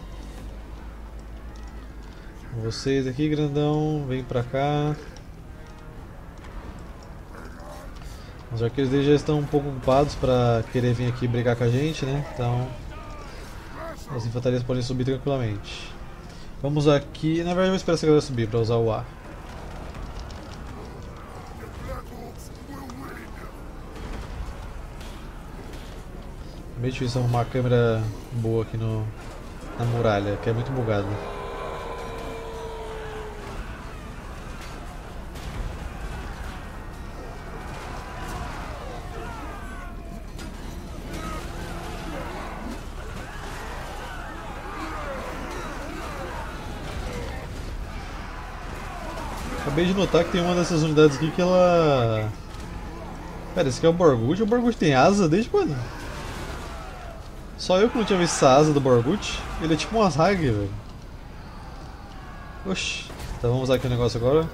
Vocês aqui, grandão, vem pra cá. Os arqueiros deles já estão um pouco ocupados pra querer vir aqui brigar com a gente, né? Então as infantarias podem subir tranquilamente. Vamos aqui, na verdade eu vou esperar essa galera subir pra usar o ar. É meio difícil arrumar uma câmera boa aqui na muralha, que é muito bugado. Acabei de notar que tem uma dessas unidades aqui que ela... Pera, esse aqui é o Borgut? O Borgut tem asa desde quando? Só eu que não tinha visto essa asa do Borgut. Ele é tipo umas Hag, velho. Oxi. Então vamos usar aqui o negócio agora.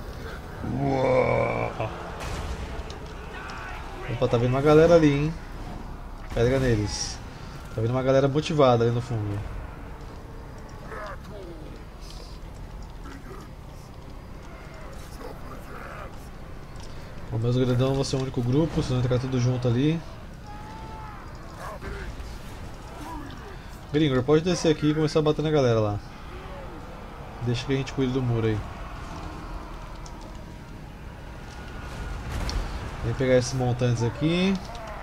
Opa, tá vindo uma galera ali, hein. Pega neles. Tá vindo uma galera motivada ali no fundo. Os meus grandão vão ser o único grupo, vocês vão entrar tudo junto ali. Gringor, pode descer aqui e começar a bater na galera lá. Deixa que a gente cuide do muro aí. Vem pegar esses montantes aqui.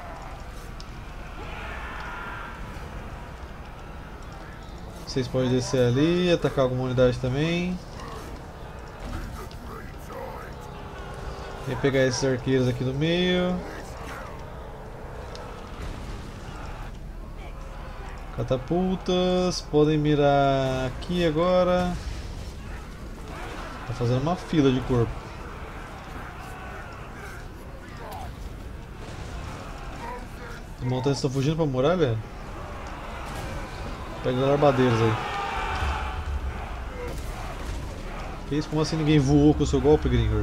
Vocês podem descer ali, atacar alguma unidade também. Vem pegar esses arqueiros aqui no meio. Catapultas, podem mirar aqui agora. Tá fazendo uma fila de corpo. Os montantes estão fugindo pra muralha? Pega os arbadeiros aí. Que isso? Como assim ninguém voou com o seu golpe, Gringor?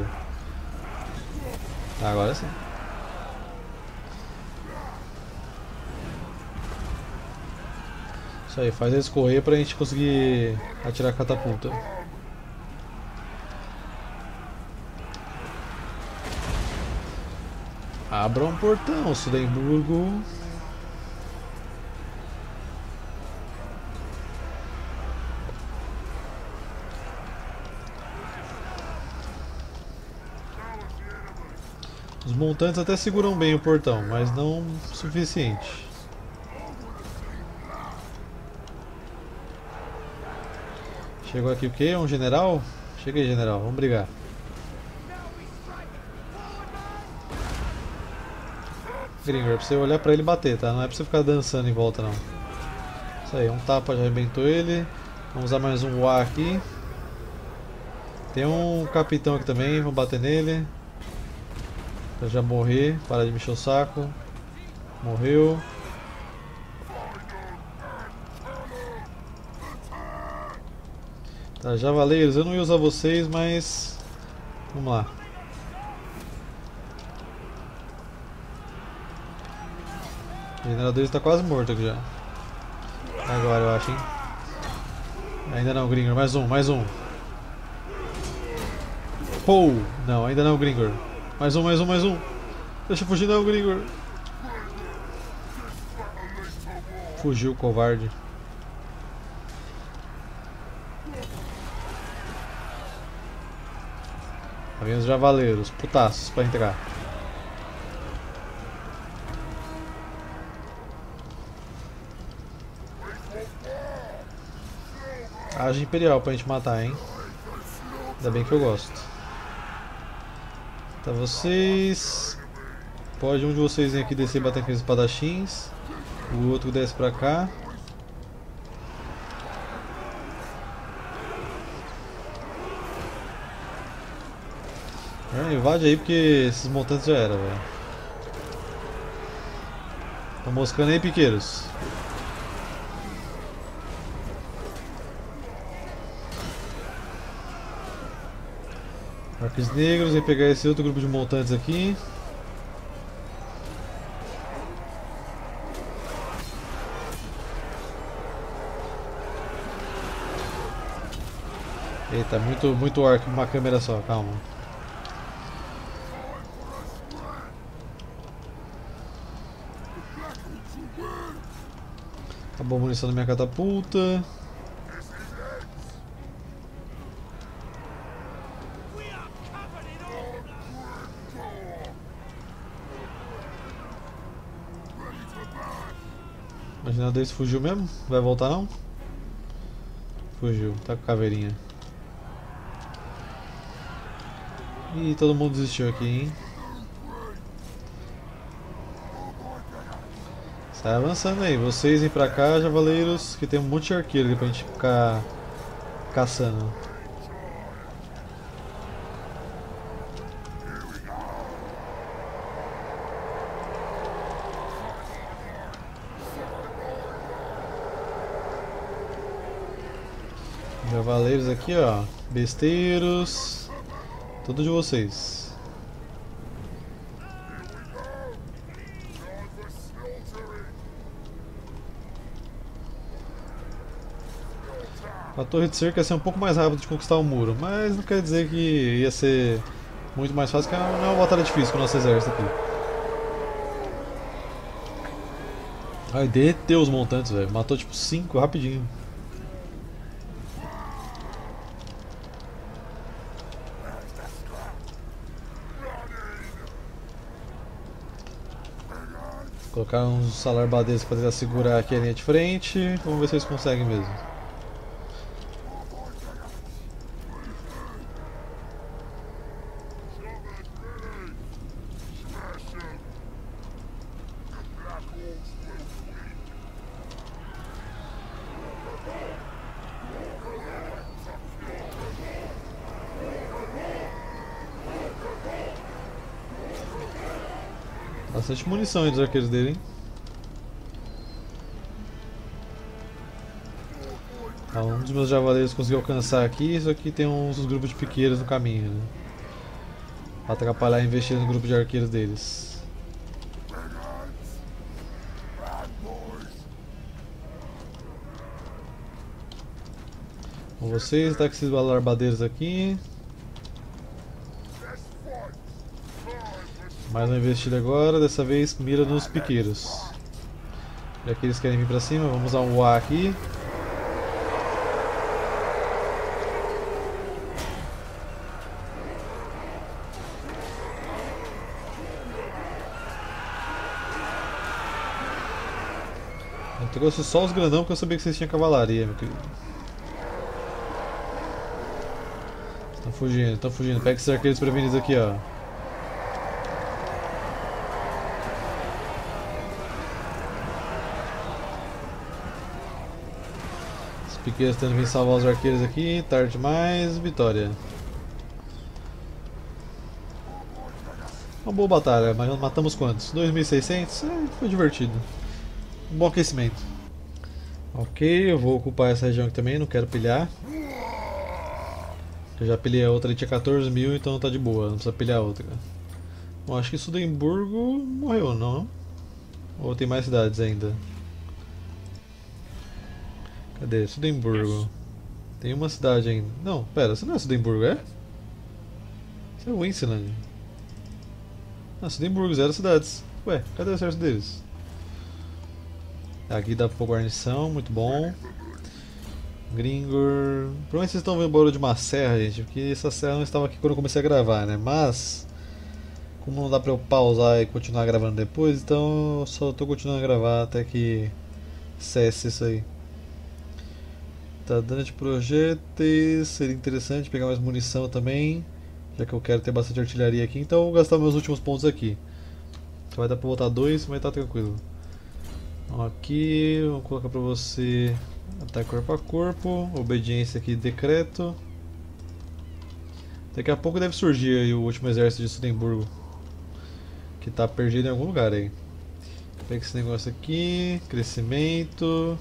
Ah, agora sim. Isso aí, faz eles correr pra gente conseguir atirar a catapulta. Abra um portão, Sudemburgo. Os montantes até seguram bem o portão, mas não o suficiente. Chegou aqui o quê? Um general? Chega aí, general, vamos brigar. Gringo, é pra você olhar pra ele e bater, tá? Não é pra você ficar dançando em volta, não. Isso aí, um tapa já arrebentou ele. Vamos usar mais um Wa aqui. Tem um capitão aqui também, vamos bater nele. Pra já morrer, para de mexer o saco. Morreu. Tá, javaleiros, eu não ia usar vocês, mas... Vamos lá. O general deles tá quase morto aqui já. Agora eu acho, hein? Ainda não, Gringor. Mais um, mais um. Pou! Não, ainda não, Gringor. Mais um, mais um, mais um. Deixa eu fugir não, Gringor. Fugiu, covarde. Vem os javaleiros, putaços pra entrar. Age imperial pra gente matar, hein? Ainda bem que eu gosto. Tá, vocês... Pode um de vocês vir aqui descer e bater com os espadachins. O outro desce pra cá. Invade aí porque esses montantes já era, velho. Tá moscando aí, piqueiros. Arcos negros, vem pegar esse outro grupo de montantes aqui. Eita, muito arco numa câmera só, calma. Acabou a munição da minha catapulta. O general deles fugiu mesmo? Vai voltar não? Fugiu, tá com caveirinha. Ih, todo mundo desistiu aqui, hein? Sai avançando aí, vocês vêm pra cá, javaleiros, que tem um monte de arqueiro ali pra gente ficar caçando. Javaleiros aqui, ó, besteiros, tudo de vocês. A torre de cerco ia ser um pouco mais rápido de conquistar o muro, mas não quer dizer que ia ser muito mais fácil, porque não é uma batalha difícil com o nosso exército aqui. Ai, derreteu os montantes, velho. Matou tipo 5 rapidinho. Colocar uns alarbadeiros para tentar segurar aqui a linha de frente. Vamos ver se eles conseguem mesmo. Bastante munição aí dos arqueiros dele, hein? Ah, um dos meus javaleiros conseguiu alcançar aqui, só que tem uns grupos de piqueiros no caminho, né? Pra atrapalhar e investir no grupo de arqueiros deles. Com vocês, tá com esses alarbadeiros aqui. Mais uma investida agora, dessa vez mira nos piqueiros. Já que eles querem vir pra cima, vamos usar um A aqui. Eu trouxe só os grandão porque eu sabia que vocês tinham cavalaria, meu querido. Estão fugindo, estão fugindo. Pega esses arqueiros prevenidos aqui, ó. Os piqueiros tentando vir salvar os arqueiros aqui. Tarde demais. Vitória. Uma boa batalha, mas matamos quantos? 2.600? Foi divertido. Um bom aquecimento. Ok, eu vou ocupar essa região aqui também, não quero pilhar. Eu já pilhei a outra, ali tinha 14.000, então tá de boa, não precisa pilhar a outra. Bom, acho que Sudemburgo morreu, não? Ou tem mais cidades ainda? Cadê? Sudemburgo. Tem uma cidade ainda. Não, pera, você não é Sudemburgo, é? Você é Winseland. Ah, Sudemburgo, 0 cidades. Ué, cadê o exército deles? Aqui dá pra pôr guarnição, muito bom. Gringor. Provavelmente vocês estão vendo barulho de uma serra, gente, porque essa serra não estava aqui quando eu comecei a gravar, né? Mas, como não dá pra eu pausar e continuar gravando depois, então eu só tô continuando a gravar até que cesse isso aí. Tá dando de projéteis, seria interessante pegar mais munição também, já que eu quero ter bastante artilharia aqui, então eu vou gastar meus últimos pontos aqui. Só vai dar pra botar 2, mas tá tranquilo. Aqui, vou colocar pra você ataque corpo a corpo, obediência aqui, decreto. Daqui a pouco deve surgir aí o último exército de Sudemburgo, que tá perdido em algum lugar aí. Pega esse negócio aqui, crescimento.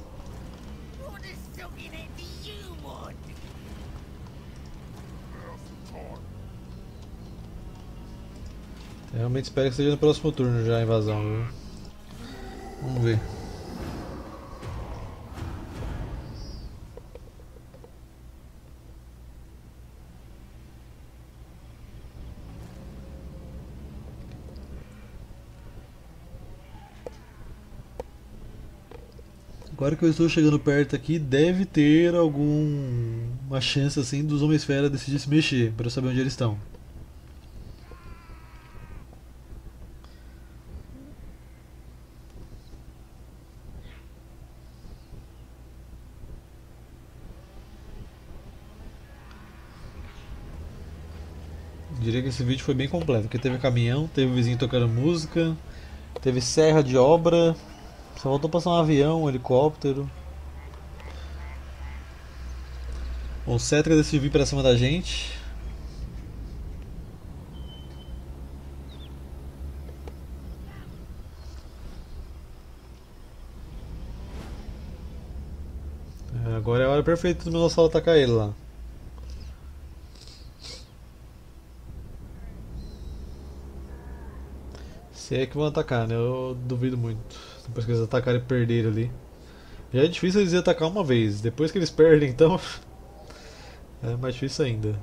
Eu realmente espero que seja no próximo turno já a invasão, viu? Vamos ver. Agora que eu estou chegando perto aqui, deve ter alguma chance assim dos Homem-Esfera decidir se mexer, para eu saber onde eles estão. Diria que esse vídeo foi bem completo, porque teve caminhão, teve o vizinho tocando música, teve serra de obra, só faltou passar um avião, um helicóptero. Bom, o Cetra decidiu vir pra cima da gente. Agora é a hora perfeita do Minossauro atacar ele lá. Se é que vão atacar, né? Eu duvido muito. Depois que eles atacarem e perderem ali. Já é difícil eles atacar uma vez. Depois que eles perdem, então. É mais difícil ainda.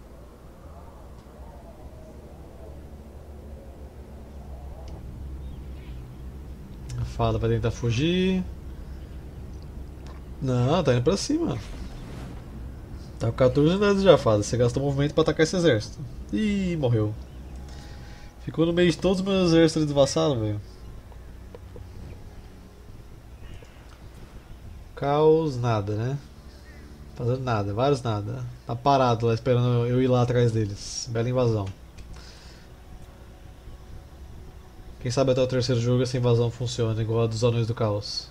A fada vai tentar fugir. Não, tá indo pra cima. Tá com 14 unidades já, fada. Você gastou movimento pra atacar esse exército. Ih, morreu. Ficou no meio de todos os meus exércitos de vassalo, velho. Caos, nada, né? Fazendo nada, vários nada. Tá parado lá esperando eu ir lá atrás deles. Bela invasão. Quem sabe até o terceiro jogo essa invasão funciona, igual a dos Anões do Caos.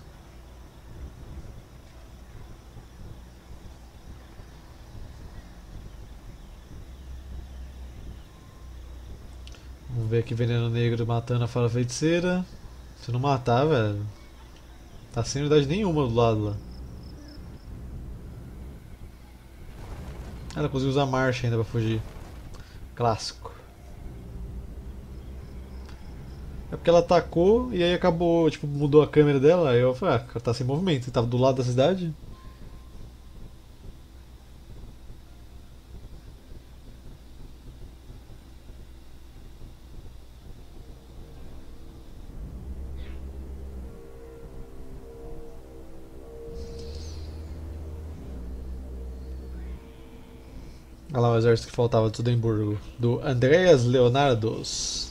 Vamos ver aqui Veneno Negro matando a Fala Feiticeira. Se não matar, velho. Tá sem unidade nenhuma do lado lá. Ela conseguiu usar marcha ainda pra fugir. Clássico. É porque ela atacou e aí acabou, tipo, mudou a câmera dela. Aí eu falei, ah, tá sem movimento. Tava do lado da cidade. Olha lá o exército que faltava de Sudemburgo. Do Andreas Leonardos.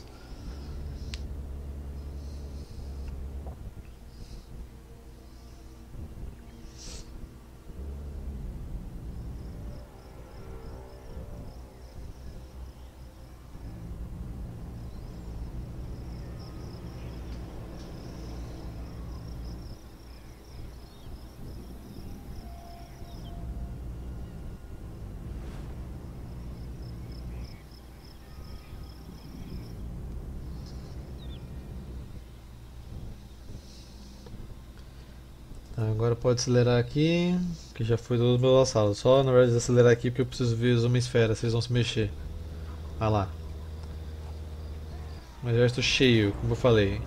Tá, agora pode acelerar aqui, que já foi todos os meus vassalos. Só na verdade acelerar aqui porque eu preciso ver uma esfera, se eles vão se mexer. Olha lá. Um exército cheio, como eu falei.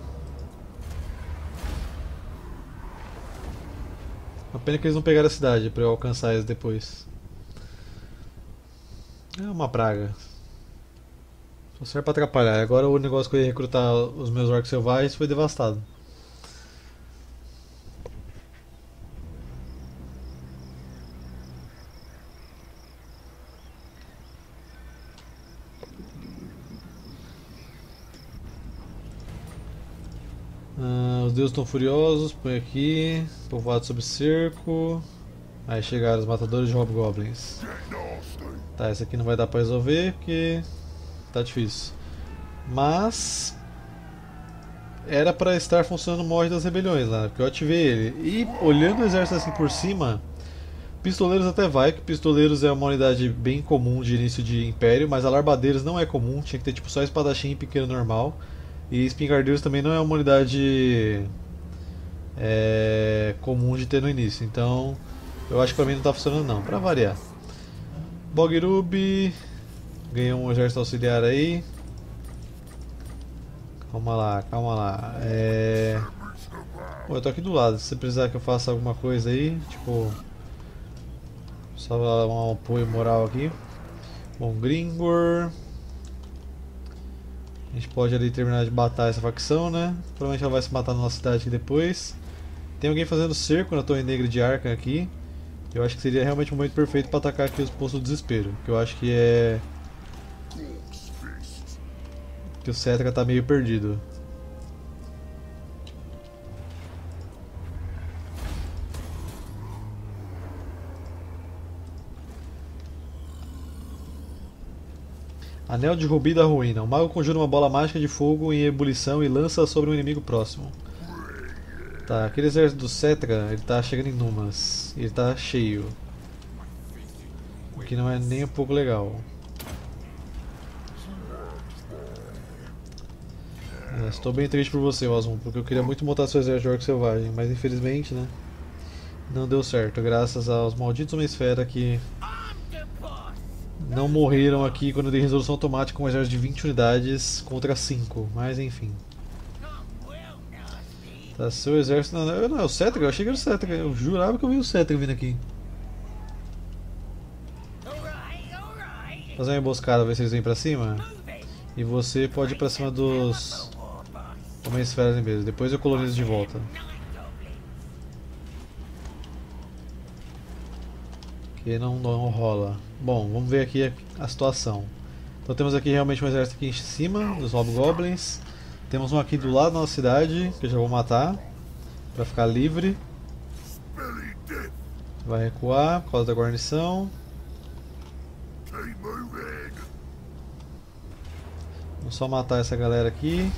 Uma pena que eles não pegaram a cidade pra eu alcançar eles depois. É uma praga. Só serve pra atrapalhar. Agora o negócio que eu ia recrutar os meus orcs selvagens foi devastado. Os deuses estão furiosos, põe aqui. Povoado sob cerco. Aí chegaram os matadores de hobgoblins. Tá, esse aqui não vai dar pra resolver porque tá difícil. Mas era pra estar funcionando o mod das rebeliões lá, porque eu ativei ele. E olhando o exército assim por cima, pistoleiros até vai, que pistoleiros é uma unidade bem comum de início de império, mas alarbadeiros não é comum, tinha que ter tipo só espadachim pequeno normal. E espingardeiros também não é uma unidade comum de ter no início, então eu acho que pra mim não tá funcionando não, pra variar. Bogrub ganhou um exército auxiliar aí. Calma lá, calma lá. Pô, eu tô aqui do lado, se você precisar que eu faça alguma coisa aí, tipo, só um apoio moral aqui. Bom, Gringor. A gente pode ali terminar de matar essa facção, né? Provavelmente ela vai se matar na nossa cidade aqui depois. Tem alguém fazendo cerco na Torre Negra de Arca aqui. Eu acho que seria realmente o momento perfeito para atacar aqui os postos do desespero. Que eu acho que é... que o Cetra tá meio perdido. Anel de Rubi da Ruína. O mago conjura uma bola mágica de fogo em ebulição e lança sobre um inimigo próximo. Tá, aquele exército do Cetra, ele tá chegando em Numas. Ele tá cheio. O que não é nem um pouco legal. Estou bem triste por você, Osmond, porque eu queria muito montar seu exército de orc selvagem, mas infelizmente, né, não deu certo, graças aos malditos Homem-Esfera que não morreram aqui quando eu dei resolução automática com um exército de 20 unidades contra 5, mas enfim. Tá, seu exército... Não, é o Cetra, eu achei que era o Cetra, eu jurava que eu vi o Cetra vindo aqui. Fazer uma emboscada, ver se eles vêm pra cima. E você pode ir pra cima dos Homem-Esferas em vez, depois eu colonizo de volta. Que não rola. Bom, vamos ver aqui a situação. Então temos aqui realmente um exército aqui em cima dos Hobgoblins. Temos um aqui do lado da nossa cidade, que eu já vou matar, para ficar livre. Vai recuar por causa da guarnição. Vamos só matar essa galera aqui.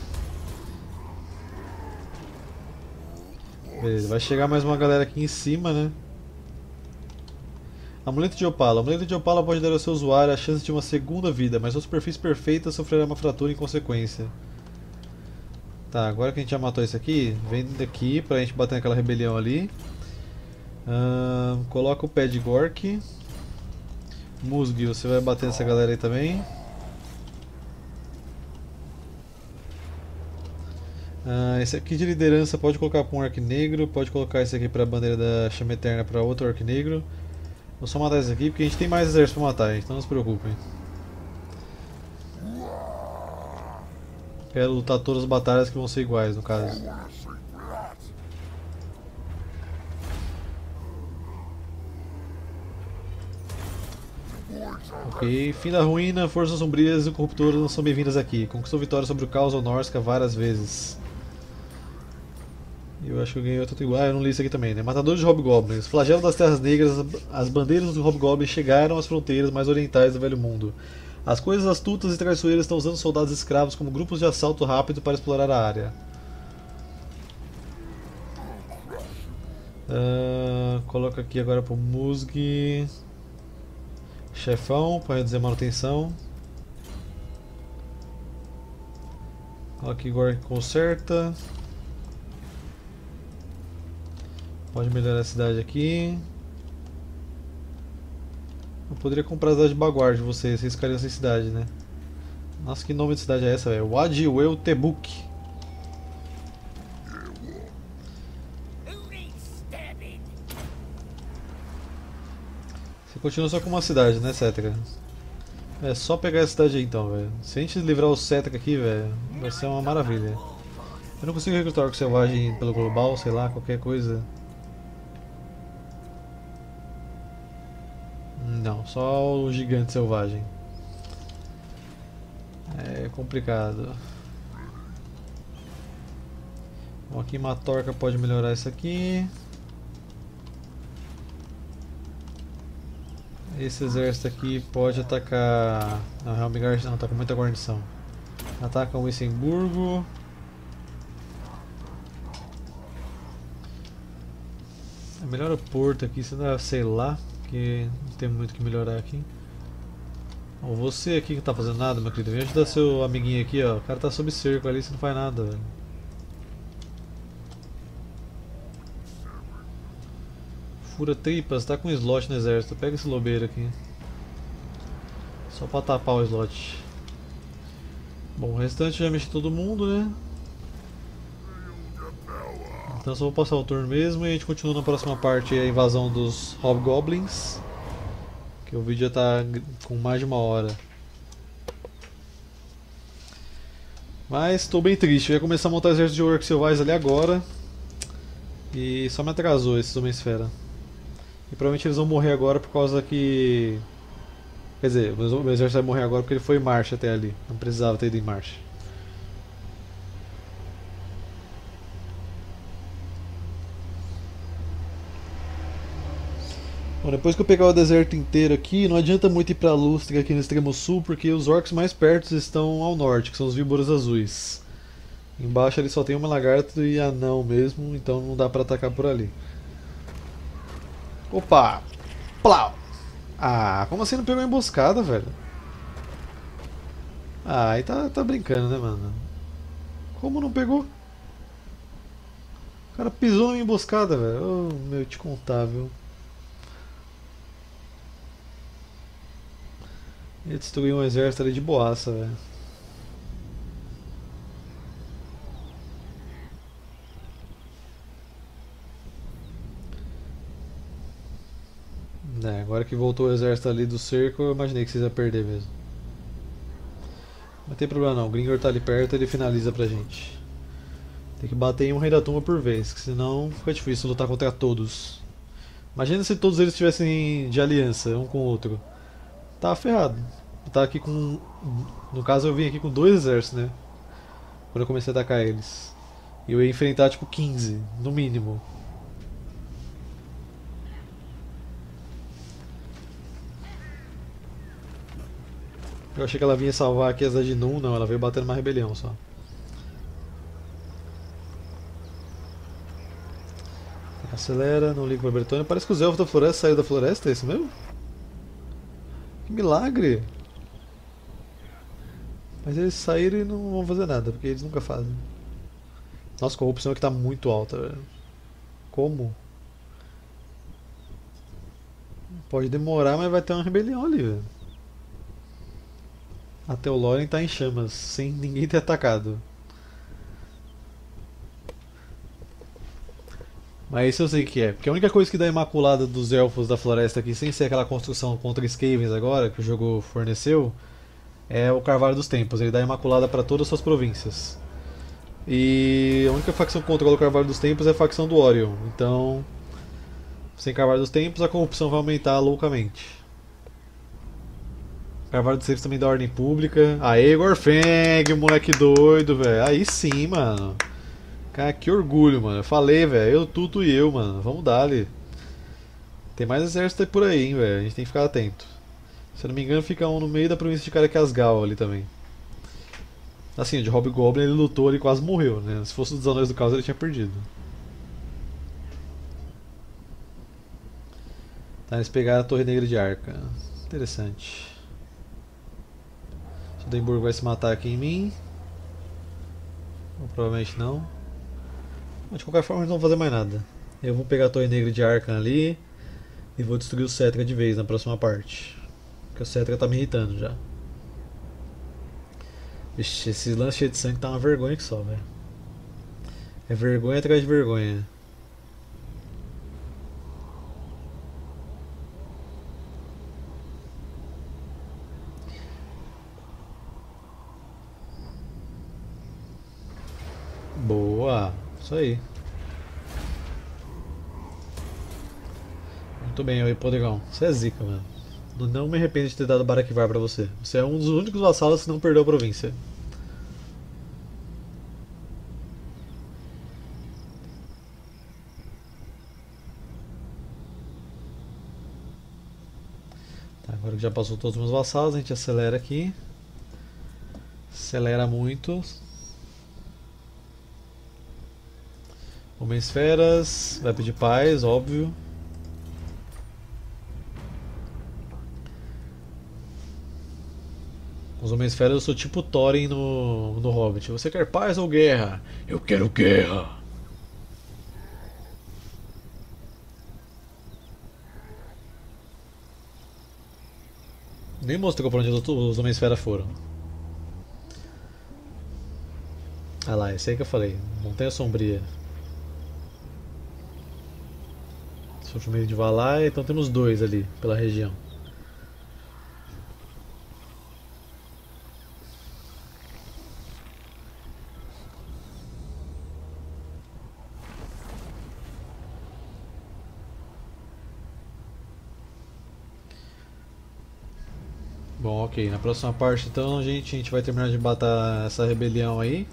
Beleza, vai chegar mais uma galera aqui em cima, né? Amuleto de Opala. Amuleto de Opala pode dar ao seu usuário a chance de uma segunda vida, mas sua superfície perfeita sofrerá uma fratura em consequência. Tá, agora que a gente já matou esse aqui, vem daqui pra gente bater naquela rebelião ali. Coloca o pé de Gork. Musgi, você vai bater nessa galera aí também. Esse aqui de liderança pode colocar para um orc negro, pode colocar esse aqui para a bandeira da chama eterna para outro orc negro. Vou só matar esse aqui porque a gente tem mais exército para matar, então não se preocupem. Quero lutar todas as batalhas que vão ser iguais no caso. Ok, fim da ruína, forças sombrias e corruptoras não são bem-vindas aqui. Conquistou vitória sobre o caos Norska várias vezes. Eu acho que eu ganhei outra tribo. Ah, eu não li isso aqui também, né? Matadores de Hobgoblins. Flagelo das Terras Negras, as bandeiras dos Hobgoblins chegaram às fronteiras mais orientais do Velho Mundo. As coisas astutas e traiçoeiras estão usando soldados escravos como grupos de assalto rápido para explorar a área. Coloca aqui agora pro Musg. Chefão, para reduzir a manutenção. Coloca aqui agora que conserta. Pode melhorar a cidade aqui. Eu poderia comprar a cidade de Baguard de vocês ficariam sem cidade, né? Nossa, que nome de cidade é essa, velho? Wadi Wel Tebuk. Você continua só com uma cidade, né, Cetra? É só pegar essa cidade aí então, velho. Se a gente livrar o Cetra aqui, velho, vai ser uma maravilha. Eu não consigo recrutar orc selvagem pelo global, sei lá, qualquer coisa. Não, só o gigante selvagem. É complicado. Bom, aqui uma torca pode melhorar isso aqui. Esse exército aqui pode atacar... Não, Helmgard não, tá com muita guarnição. Ataca o Wissemburgo. Melhora o porto aqui, sei lá, porque não tem muito o que melhorar aqui. Bom, você aqui que não tá fazendo nada, meu querido, vem ajudar seu amiguinho aqui, ó. O cara tá sob cerco ali, você não faz nada, velho. Fura tripas, tá com um slot no exército, pega esse lobeiro aqui. Só pra tapar o slot. Bom, o restante já mexi todo mundo, né? Então só vou passar o turno mesmo e a gente continua na próxima parte, a invasão dos Hobgoblins. Que o vídeo já tá com mais de 1 hora. Mas estou bem triste, eu ia começar a montar o exército de orcs selvagens ali agora. E só me atrasou esses Homem-Esfera. E provavelmente eles vão morrer agora por causa que... Quer dizer, o meu exército vai morrer agora porque ele foi em marcha até ali. Não precisava ter ido em marcha. Bom, depois que eu pegar o deserto inteiro aqui, não adianta muito ir pra Lústria aqui no extremo sul, porque os orcs mais perto estão ao norte, que são os víboras azuis. Embaixo ali só tem uma lagarto e anão mesmo, então não dá pra atacar por ali. Opa! Plau! Ah, como assim não pegou a emboscada, velho? Ah, aí tá brincando, né, mano? Como não pegou? O cara pisou na minha emboscada, velho. Oh, meu, te contar, viu? Ele destruiu um exército ali de boaça, velho. É, agora que voltou o exército ali do cerco, eu imaginei que vocês iam perder mesmo. Não tem problema não, o Gringor tá ali perto, ele finaliza pra gente. Tem que bater em um rei da tumba por vez, que senão fica difícil lutar contra todos. Imagina se todos eles estivessem de aliança, um com o outro. Tá ferrado. Eu tava aqui com... No caso eu vim aqui com 2 exércitos, né? Quando eu comecei a atacar eles. E eu ia enfrentar tipo 15, no mínimo. Eu achei que ela vinha salvar aqui as da Dinum, não, ela veio batendo uma rebelião só. Acelera, não liga pra Bretônia. Parece que os elfos da floresta saíram da floresta, é isso mesmo? Que milagre! Mas eles saíram e não vão fazer nada, porque eles nunca fazem. Nossa, a corrupção aqui tá muito alta, velho. Como? Pode demorar, mas vai ter uma rebelião ali, velho. Até o Loren tá em chamas, sem ninguém ter atacado. Mas isso eu sei o que é, porque a única coisa que dá imaculada dos elfos da floresta aqui, sem ser aquela construção contra Skavens agora, que o jogo forneceu, é o Carvalho dos Tempos. Ele dá imaculada para todas as suas províncias. E a única facção que controla o Carvalho dos Tempos é a facção do Orion. Então, sem Carvalho dos Tempos, a corrupção vai aumentar loucamente. Carvalho de Seixas também da Ordem Pública. Aê, Gorfeng, moleque doido, velho. Aí sim, mano. Cara, que orgulho, mano. Eu falei, velho. Eu, Tuto e eu, mano. Vamos dar ali. Tem mais exército aí por aí, hein, velho. A gente tem que ficar atento. Se eu não me engano, fica um no meio da província de Caraquasgal ali também. Assim, o de Hobgoblin ele lutou, ele quase morreu, né? Se fosse dos Anões do Caos, ele tinha perdido. Tá, eles pegaram a Torre Negra de Arca. Interessante. Sudemburgo vai se matar aqui em mim. Ou provavelmente não. Mas de qualquer forma, eles não vão fazer mais nada. Eu vou pegar a Torre Negra de Arca ali. E vou destruir o Cetra de vez na próxima parte. Porque o Cetra tá me irritando já. Vixe, esse lance cheio de sangue tá uma vergonha que só, velho. É vergonha atrás de vergonha. Boa, isso aí. Muito bem, oi Podrigão. Você é zica, mano. Não me arrependo de ter dado Baraquivar pra você. Você é um dos únicos vassalos que não perdeu a província. Tá, agora que já passou todos os meus vassalos, a gente acelera aqui. Acelera muito. Homem-esferas, vai pedir paz, óbvio. Os Homens-Esferas eu sou tipo Thorin no Hobbit. Você quer paz ou guerra? Eu quero guerra. Nem mostrou pra onde os Homens-Esfera foram. Ah lá, esse aí que eu falei. Montanha Sombria. Sofrimento de Valai, então temos dois ali pela região. Bom, ok. Na próxima parte, então, gente, a gente vai terminar de matar essa rebelião aí.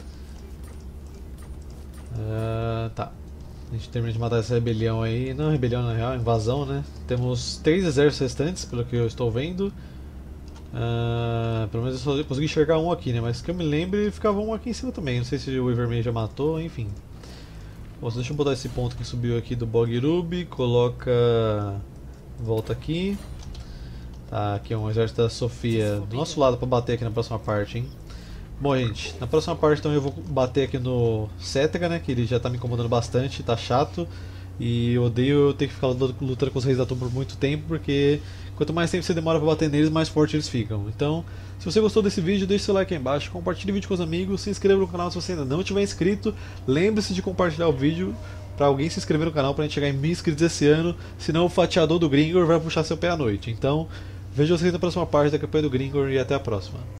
Tá. A gente termina de matar essa rebelião aí. Não, rebelião na real, invasão, né? Temos 3 exércitos restantes, pelo que eu estou vendo. Pelo menos eu só consegui enxergar um aqui, né? Mas que eu me lembre, ficava um aqui em cima também. Não sei se o Vermelho já matou, enfim. Bom, deixa eu botar esse ponto que subiu aqui do Bogrubi. Coloca. Volta aqui. Tá, aqui é um exército da Sofia do nosso lado para bater aqui na próxima parte, hein? Bom, gente, na próxima parte então eu vou bater aqui no Cetra, né? Que ele já tá me incomodando bastante, tá chato. E eu odeio eu ter que ficar lutando com os Reis da Tum por muito tempo, porque quanto mais tempo você demora pra bater neles, mais fortes eles ficam. Então, se você gostou desse vídeo, deixe seu like aí embaixo, compartilhe o vídeo com os amigos, se inscreva no canal se você ainda não tiver inscrito. Lembre-se de compartilhar o vídeo pra alguém se inscrever no canal pra gente chegar em 1000 inscritos esse ano, senão o fatiador do Gringor vai puxar seu pé à noite. Então, vejo vocês na próxima parte da campanha do Gringor e até a próxima.